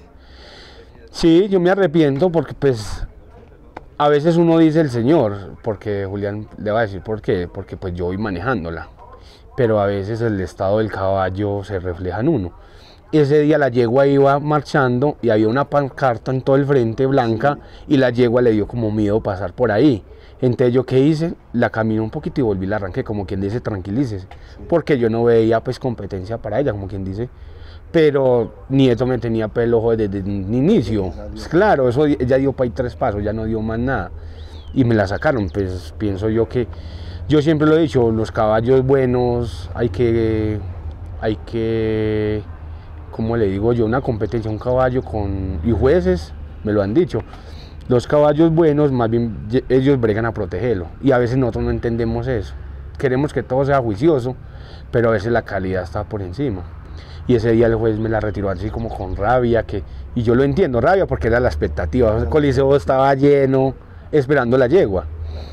Sí, yo me arrepiento porque pues a veces uno dice el señor, porque Julián le va a decir por qué, porque pues yo voy manejándola, pero a veces el estado del caballo se refleja en uno. Ese día la yegua iba marchando y había una pancarta en todo el frente blanca y la yegua le dio como miedo pasar por ahí. Entonces yo qué hice, la caminé un poquito y volví, la arranqué, como quien dice, tranquilícese, porque yo no veía pues competencia para ella, como quien dice. Pero Nieto me tenía pelo ojo desde el inicio. Pues claro, eso ya dio para ahí tres pasos, ya no dio más nada. Y me la sacaron, pues pienso yo que, yo siempre lo he dicho, los caballos buenos hay que, hay que, ¿cómo le digo yo? Una competencia, un caballo con, y jueces me lo han dicho. Los caballos buenos, más bien ellos bregan a protegerlo. Y a veces nosotros no entendemos eso. Queremos que todo sea juicioso, pero a veces la calidad está por encima. Y ese día el juez me la retiró así como con rabia, que, y yo lo entiendo, rabia porque era la expectativa. El coliseo estaba lleno, esperando la yegua.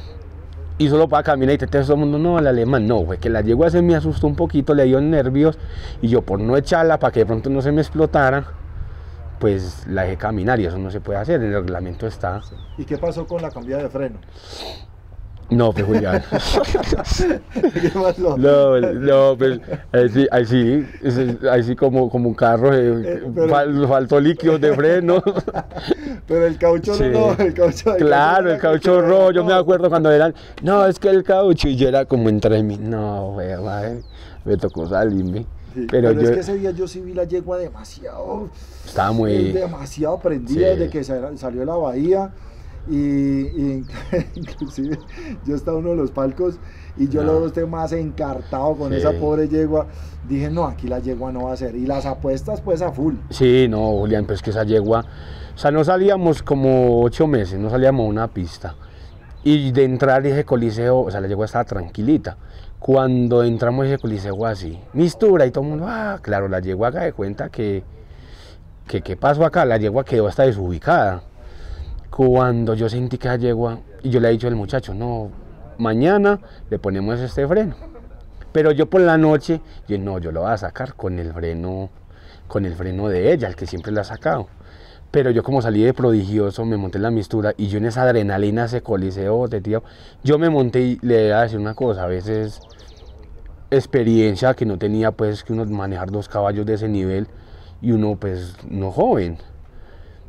Y solo para caminar y te todo el mundo, no, el alemán, no, fue que la yegua se me asustó un poquito, le dio nervios, y yo por no echarla, para que de pronto no se me explotara, pues la dejé caminar y eso no se puede hacer, en el reglamento está. ¿Y qué pasó con la cambiada de freno? No, pues Julián. ¿Qué pasó? No, no, pues así, así, así como, como un carro, eh, Eh, pero- fal- faltó líquidos de freno. Pero el caucho Sí. no, el caucho. Claro, el era caucho que- rojo, yo me no. acuerdo cuando eran, no, es que el caucho, y yo era como entre mí, no, güey, madre, me tocó salirme. Sí, Pero, pero yo es que ese día yo sí vi la yegua demasiado, estaba muy... demasiado prendida Sí. desde que sal- salió de la bahía y, y inclusive yo estaba en uno de los palcos y yo No. lo veo a usted más encartado con Sí. esa pobre yegua. Dije, no, aquí la yegua no va a ser. Y las apuestas pues a full. Sí, no, Julián, pues que esa yegua, o sea, no salíamos como ocho meses, no salíamos a una pista. Y de entrar ese coliseo, o sea, la yegua estaba tranquilita. Cuando entramos a ese coliseo así, mistura y todo el mundo, ah, claro, la yegua haga de cuenta que, que, ¿qué pasó acá? La yegua quedó hasta desubicada. Cuando yo sentí que la yegua, y yo le he dicho al muchacho, no, mañana le ponemos este freno. Pero yo por la noche, yo no, yo lo voy a sacar con el freno, con el freno de ella, el que siempre la ha sacado. Pero yo como salí de prodigioso, me monté en la mistura y yo en esa adrenalina, ese coliseo de tío, yo me monté y le voy a decir una cosa, a veces experiencia que no tenía, pues que uno manejar dos caballos de ese nivel y uno pues no joven.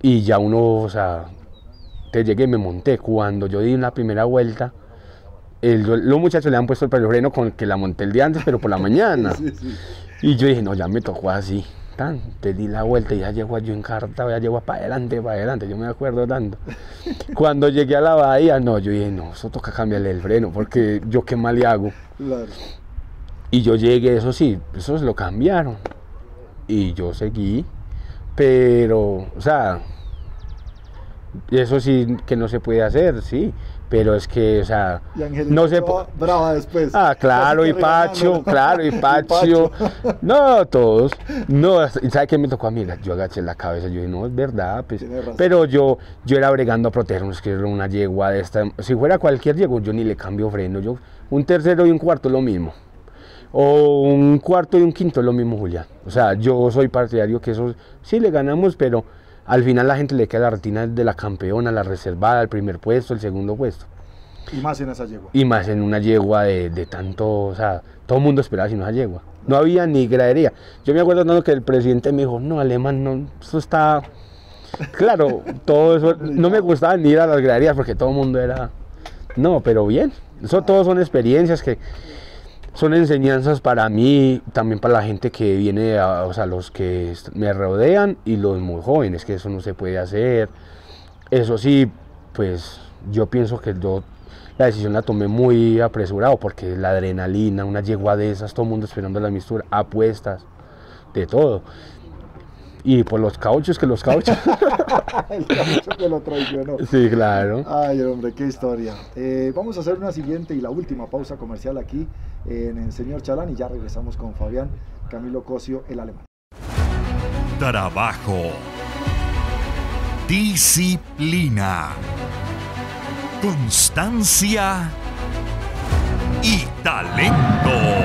y ya uno, o sea, te llegué y me monté. Cuando yo di una primera vuelta, el, los muchachos le han puesto el freno con que la monté el día antes, pero por la mañana. Sí, sí. Y yo dije, no, ya me tocó así. Tan, te di la vuelta y ya llego yo encartado, ya llego para adelante, para adelante, yo me acuerdo dando. Cuando llegué a la bahía, no, yo dije, no, eso toca cambiarle el freno, porque yo qué mal le hago. Claro. Y yo llegué, eso sí, eso se lo cambiaron. Y yo seguí, pero, o sea, eso sí que no se puede hacer, sí. Pero es que, o sea, no se puede. Brava después. Ah, claro, y Pacho, claro, y Pacho. No, todos. No, ¿sabe qué me tocó a mí? Yo agaché la cabeza, yo dije, no, es verdad, pues. Pero yo, yo era bregando a protegernos, que era una yegua de esta. Si fuera cualquier yegua, yo ni le cambio freno. Yo, un tercero y un cuarto es lo mismo. O un cuarto y un quinto es lo mismo, Julián. O sea, yo soy partidario que eso sí le ganamos, pero al final la gente le queda la retina de la campeona, la reservada, el primer puesto, el segundo puesto. Y más en esa yegua. Y más en una yegua de, de tanto, o sea, todo el mundo esperaba sin una yegua. No había ni gradería. Yo me acuerdo tanto que el presidente me dijo, no, Alemán, no, eso está... Claro, todo eso, no me gustaba ni ir a las graderías porque todo el mundo era... No, pero bien, eso todos son experiencias que... Son enseñanzas para mí, también para la gente que viene, a, o sea, los que me rodean y los muy jóvenes, que eso no se puede hacer. Eso sí, pues yo pienso que yo la decisión la tomé muy apresurado, porque la adrenalina, una yegua de esas, todo el mundo esperando la mistura, apuestas, de todo. Y por los cauchos, que los cauchos. El caucho que lo traicionó. Sí, claro. Ay, hombre, qué historia. Eh, vamos a hacer una siguiente y la última pausa comercial aquí en el señor Chalán y ya regresamos con Fabián Camilo Cosio, el alemán. Trabajo, disciplina, constancia y talento.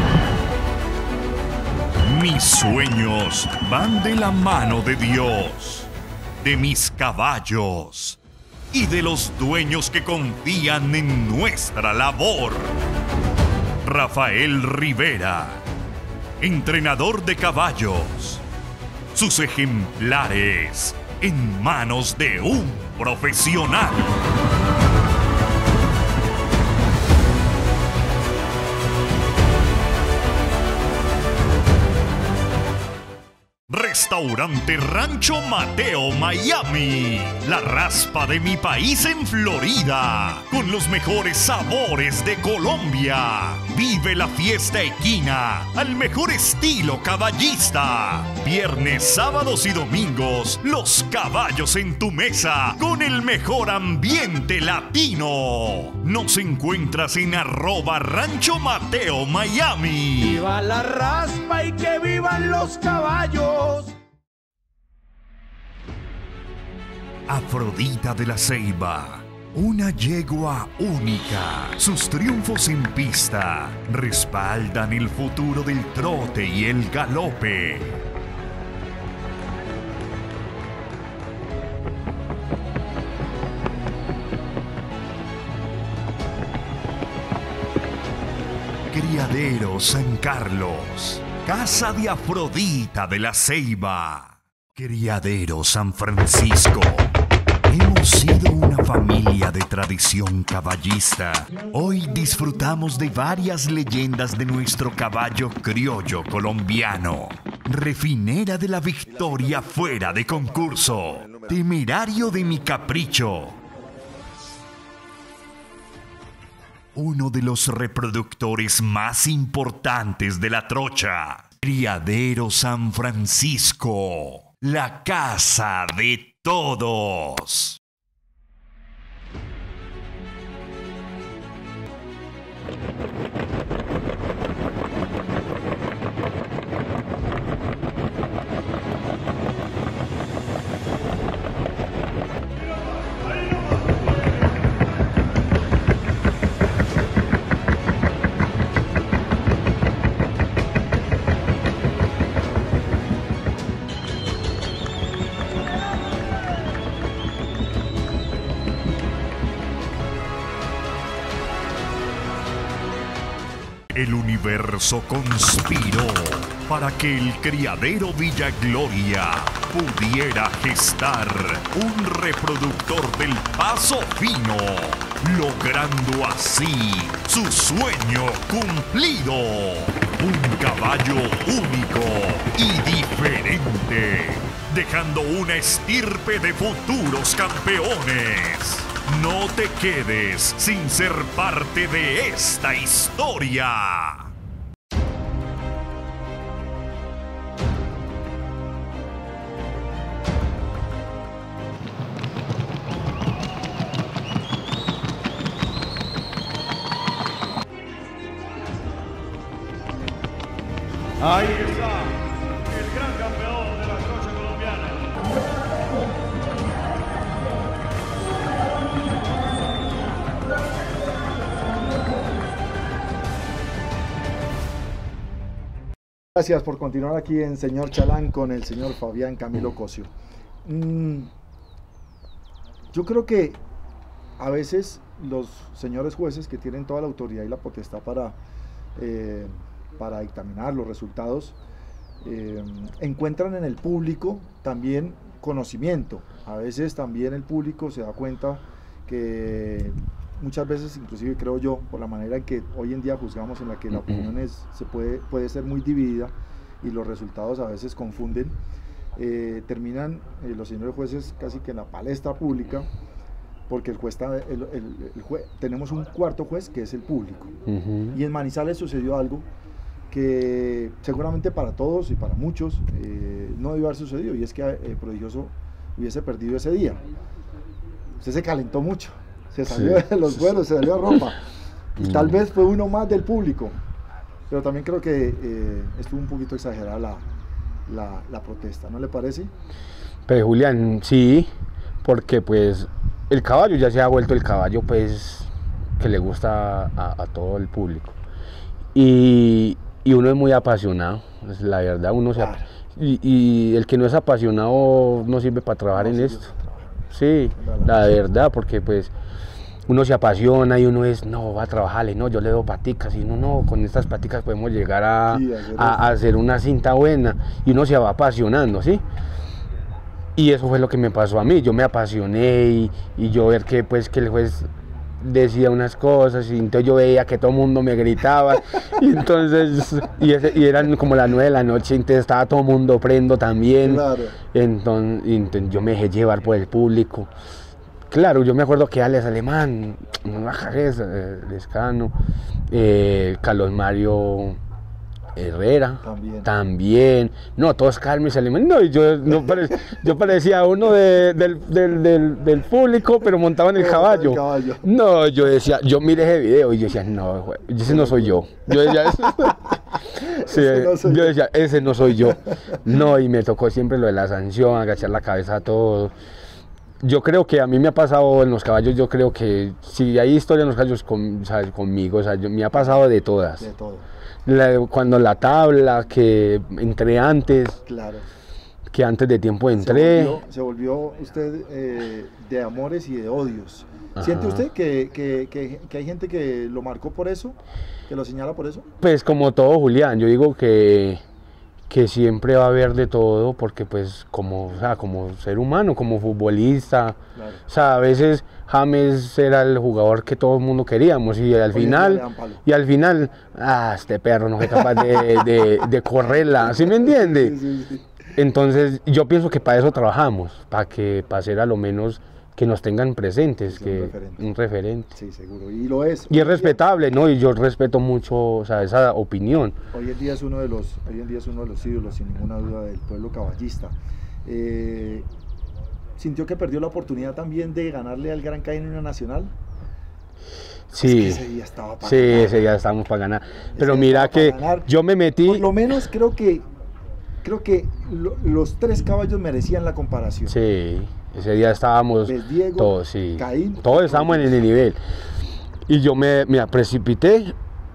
Mis sueños van de la mano de Dios, de mis caballos y de los dueños que confían en nuestra labor. Rafael Rivera, entrenador de caballos. Sus ejemplares en manos de un profesional. Restaurante Rancho Mateo, Miami. La raspa de mi país en Florida. Con los mejores sabores de Colombia. Vive la fiesta equina al mejor estilo caballista. Viernes, sábados y domingos, los caballos en tu mesa con el mejor ambiente latino. Nos encuentras en arroba Rancho Mateo, Miami. ¡Viva la raspa y que vivan los caballos! Afrodita de la Ceiba, una yegua única. Sus triunfos en pista respaldan el futuro del trote y el galope. Criadero San Carlos, casa de Afrodita de la Ceiba. Criadero San Francisco. Hemos sido una familia de tradición caballista. Hoy disfrutamos de varias leyendas de nuestro caballo criollo colombiano. Refinera de la Victoria fuera de concurso. Temerario de mi capricho. Uno de los reproductores más importantes de la trocha. Criadero San Francisco. La casa de todos. El universo conspiró para que el criadero Villa Gloria pudiera gestar un reproductor del paso fino, logrando así su sueño cumplido. Un caballo único y diferente, dejando una estirpe de futuros campeones. No te quedes sin ser parte de esta historia. Ahí está, el gran campeón de la trocha colombiana. Gracias por continuar aquí en Señor Chalán con el señor Fabián Camilo Cosio. Mm, yo creo que a veces los señores jueces que tienen toda la autoridad y la potestad para, eh, para dictaminar los resultados, eh, encuentran en el público también conocimiento. A veces también el público se da cuenta que muchas veces, inclusive creo yo, por la manera en que hoy en día juzgamos, en la que la opinión es, se puede, puede ser muy dividida y los resultados a veces confunden, eh, terminan eh, los señores jueces casi que en la palestra pública, porque el juez está, el, el, el juez, tenemos un cuarto juez que es el público. Uh-huh. Y en Manizales sucedió algo que seguramente para todos y para muchos eh, no debió haber sucedido, y es que eh, Prodigioso hubiese perdido ese día. Usted se calentó mucho, se salió sí. de los vuelos, se salió de ropa, y tal vez fue uno más del público, pero también creo que eh, estuvo un poquito exagerada la, la, la protesta, ¿no le parece? Pues Julián, sí, porque pues el caballo ya se ha vuelto el caballo pues que le gusta a, a todo el público, y, y uno es muy apasionado, es la verdad, uno se claro. y, y el que no es apasionado no sirve para trabajar no en esto, sí, la verdad, porque pues uno se apasiona y uno es, no, va a trabajarle, no, yo le doy paticas, y no, no, con estas paticas podemos llegar a, sí, a, a, a hacer una cinta buena, y uno se va apasionando, ¿sí? Y eso fue lo que me pasó a mí, yo me apasioné, y, y yo ver que, pues, que el juez decía unas cosas, y entonces yo veía que todo el mundo me gritaba, y entonces, y, ese, y eran como las nueve de la noche, entonces estaba todo el mundo prendo también, claro. entonces, entonces yo me dejé llevar por el público. Claro, yo me acuerdo que Alex Alemán, eh, Lescano, eh, Carlos Mario Herrera, también, también. no, todos Carmen Alemán, no, yo, no pare, yo parecía uno de, del, del, del, del público, pero montaba en el caballo. el caballo. No, yo decía, yo miré ese video y yo decía, no, ese no soy yo. Yo decía, sí, no soy yo decía, ese no soy yo. No, y me tocó siempre lo de la sanción, agachar la cabeza a todo. Yo creo que a mí me ha pasado en los caballos, yo creo que si hay historia en los caballos con, o sea, conmigo, o sea, yo, me ha pasado de todas. De todo. La, cuando la tabla, que entré antes, claro. que antes de tiempo entré. Se volvió, se volvió usted eh, de amores y de odios. Ajá. ¿Siente usted que, que, que, que hay gente que lo marcó por eso, que lo señala por eso? Pues como todo, Julián, yo digo que... que siempre va a haber de todo, porque pues como, o sea, como ser humano, como futbolista, claro. o sea, a veces James era el jugador que todo el mundo queríamos, y al Hoy final, y al final, ah, este perro no fue capaz de, de, de correrla, ¿sí me entiende? Sí, sí, sí. Entonces yo pienso que para eso trabajamos, para que, para ser a lo menos que nos tengan presentes, sí, que un referente. un referente. Sí, seguro, y lo es. Y es respetable, ¿no? Y yo respeto mucho, o sea, esa opinión. Hoy en día es uno de los, hoy en día es uno de los ídolos, sin ninguna duda, del pueblo caballista. Eh, ¿Sintió que perdió la oportunidad también de ganarle al Gran Caíno Nacional? Sí, es que ese día estaba para sí, ganar. ese día estábamos para ganar. Pero ese mira que yo me metí... Por lo menos creo que, creo que lo, los tres caballos merecían la comparación. Sí. Ese día estábamos Diego, todos, sí, Caín, todos estábamos en el nivel. Y yo me, me precipité,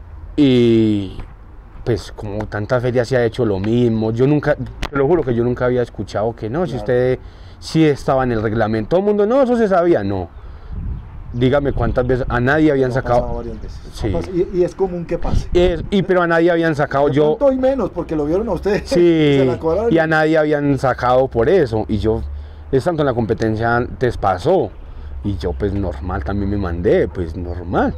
y pues como tanta feria se ha hecho lo mismo. Yo nunca, te lo juro que yo nunca había escuchado que no, claro. si usted sí estaba en el reglamento, todo el mundo, no, eso se sabía, no. dígame cuántas veces, a nadie habían Ha sacado. pasado varias veces. Sí. Ha pasado- y, y es común que pase. Es- y pero a nadie habían sacado De yo. pronto y menos, porque lo vieron a ustedes. Sí, Se la cobraron. y a nadie habían sacado por eso. Y yo, es tanto en la competencia antes pasó. Y yo, pues normal, también me mandé, pues normal.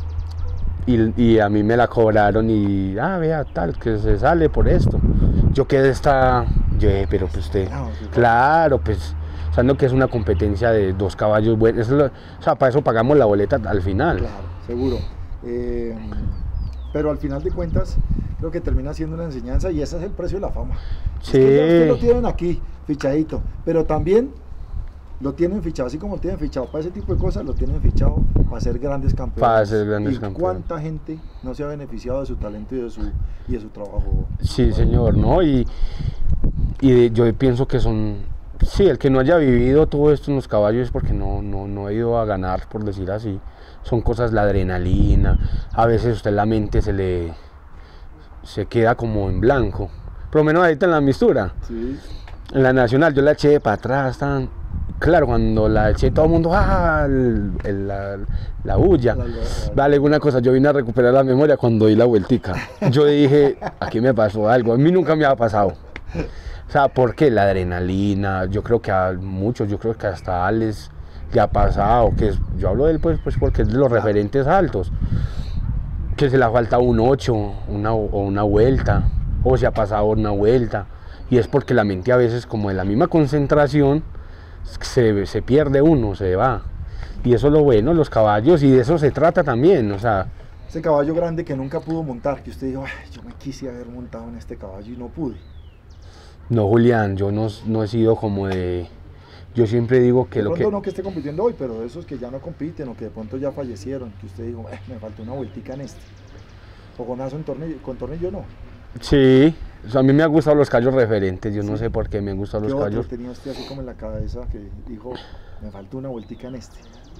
Y, y a mí me la cobraron y, ah, vea, tal, que se sale por esto. Yo quedé esta, yo, eh, pero pues usted, Claro, sí, claro, pues, sabiendo que es una competencia de dos caballos buenos, eso es lo- o sea, para eso pagamos la boleta al final. Claro, seguro. Eh, pero al final de cuentas, creo que termina siendo una enseñanza y ese es el precio de la fama. Es que ya ustedes lo Sí, tienen aquí, fichadito, pero también lo tienen fichado, así como lo tienen fichado para ese tipo de cosas, lo tienen fichado para ser grandes campeones. Para ser grandes ¿Y campeones. cuánta gente no se ha beneficiado de su talento y de su, y de su trabajo? sí, señor, ¿no? Y, y de- yo pienso que son, sí, el que no haya vivido todo esto en los caballos es porque no, no, no ha ido a ganar, por decir así. Son cosas, la adrenalina, a veces a usted la mente se le, se queda como en blanco. Por lo menos ahorita en la mistura, Sí. en la nacional, yo la eché para atrás, tan, claro, cuando la eché todo el mundo, ah, el- el- la, la bulla. La- la- la- Vale, una cosa, yo vine a recuperar la memoria cuando di la vueltica. Yo dije, aquí me pasó algo, a mí nunca me ha pasado. O sea, porque la adrenalina, yo creo que a muchos, yo creo que hasta a Alex le ha pasado, que es- yo hablo de él pues, pues porque es de los referentes altos, que se le ha faltado un ocho, una, o una vuelta, o se ha pasado una vuelta, y es porque la mente a veces, como de la misma concentración, se, se pierde uno, se va. Y eso es lo bueno, los caballos, y de eso se trata también, o sea, Ese caballo grande que nunca pudo montar, que usted dijo, "Ay, yo me quise haber montado en este caballo y no pude". no, Julián, yo no, no he sido como de, yo siempre digo que De lo pronto que... no que esté compitiendo hoy, pero de esos que ya no compiten o que de pronto ya fallecieron, que usted dijo, "Eh, me faltó una vueltica en este". Fogonazo en tornillo, con tornillo no. Sí, o sea, a mí me han gustado los caballos referentes, yo no sé por qué me han gustado ¿Qué los otro caballos. tenía usted así como en la cabeza que dijo, me faltó una vueltica en este?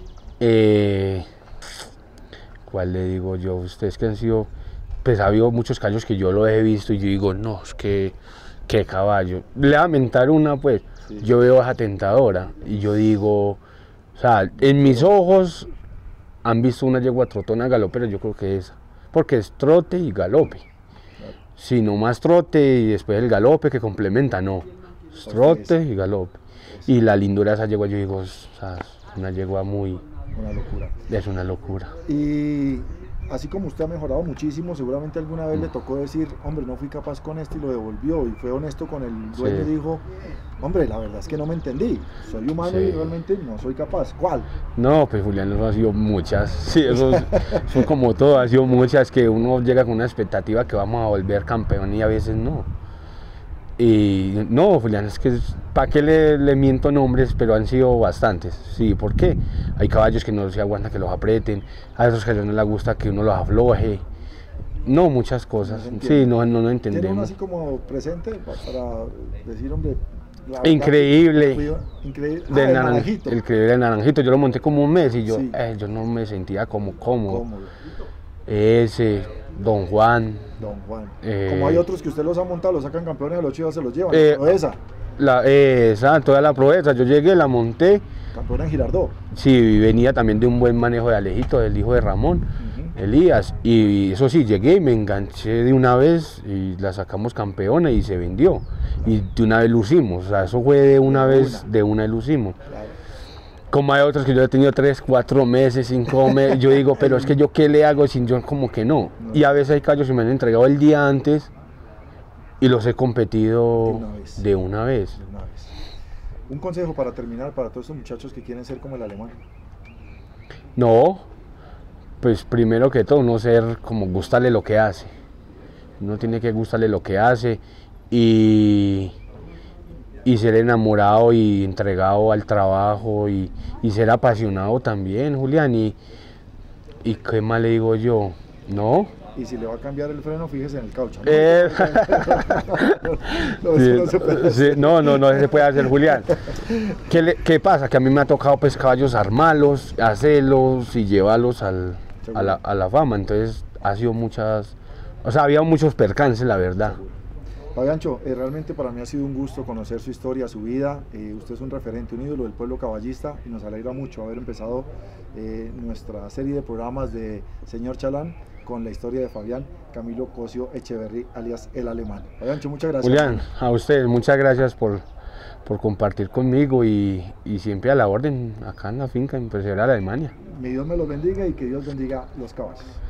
Eh, ¿Cuál le digo yo? Ustedes que han sido, pues ha habido muchos caballos que yo lo he visto y yo digo, no, es que, qué caballo. Le voy a mentar una, pues, Sí. yo veo a Tentadora y yo digo, o sea, en mis ojos han visto una yegua trotona galopera, yo creo que esa, porque es trote y galope. Si no más trote y después el galope que complementa, no. Es trote y galope. Y la lindura de esa yegua, yo digo, o sea, es una yegua muy, Una locura. es una locura. Y así como usted ha mejorado muchísimo, seguramente alguna vez le tocó decir, hombre, no fui capaz con este y lo devolvió y fue honesto con el dueño Sí. y dijo, hombre, la verdad es que no me entendí, soy humano Sí. y realmente no soy capaz. ¿Cuál? No, pues Julián, eso ha sido muchas. Sí, eso es- son como todo, ha sido muchas que uno llega con una expectativa que vamos a volver campeón y a veces no. Y no, Julián, es que para qué le, le miento nombres, pero han sido bastantes. Sí, ¿por qué? Hay caballos que no se aguantan que los aprieten, a esos caballos no les gusta que uno los afloje. No, muchas cosas. No se entiende. Sí, no, no, no ¿Tiene uno entendemos. así como presente pa- para decir, hombre, la verdad Increíble. que fui- increíble. Ah, De el naran- naranjito. El increíble de naranjito, yo lo monté como un mes y yo, Sí. eh, yo no me sentía como cómodo. Cómodo. Ese, Don Juan, Don Juan. Eh, Como hay otros que usted los ha montado, los sacan campeones, a los chivas se los llevan. Eh, pero esa, la, esa, toda la proeza, yo llegué, la monté, campeona en Girardot. sí, venía también de un buen manejo de Alejito, del hijo de Ramón, Ujú. Elías, y eso sí, llegué y me enganché de una vez y la sacamos campeona y se vendió, y de una vez lucimos, o sea, eso fue de una De vez, una. de una lucimos. Claro. Como hay otros que yo he tenido tres, cuatro meses, cinco meses, yo digo, pero es que yo qué le hago sin yo como que no. Y a veces hay caballos que me han entregado el día antes y los he competido De una vez. de una vez. De una vez. Un consejo para terminar para todos estos muchachos que quieren ser como el alemán. No, pues primero que todo, no ser como gustarle lo que hace. Uno tiene que gustarle lo que hace y, y ser enamorado y entregado al trabajo y, y ser apasionado también, Julián. Y, y qué más le digo yo, ¿no? Y si le va a cambiar el freno, fíjese en el caucho. ¿no? Eh, No, eso no se puede sí, no, no, no se puede hacer, Julián. ¿Qué, le- qué pasa? Que a mí me ha tocado pues caballos armarlos, hacerlos y llevarlos al, a, la, a la fama. Entonces ha sido muchas, o sea, había muchos percances, la verdad. Fabiancho, eh, realmente para mí ha sido un gusto conocer su historia, su vida. Eh, usted es un referente, un ídolo del pueblo caballista y nos alegra mucho haber empezado eh, nuestra serie de programas de Señor Chalán con la historia de Fabián Camilo Cosio Echeverry, alias El Alemán. Fabiancho, muchas gracias. Julián, a ustedes muchas gracias por, por compartir conmigo y, y siempre a la orden acá en la finca en Perseverar, Alemania. Que Dios me los bendiga y que Dios bendiga los caballos.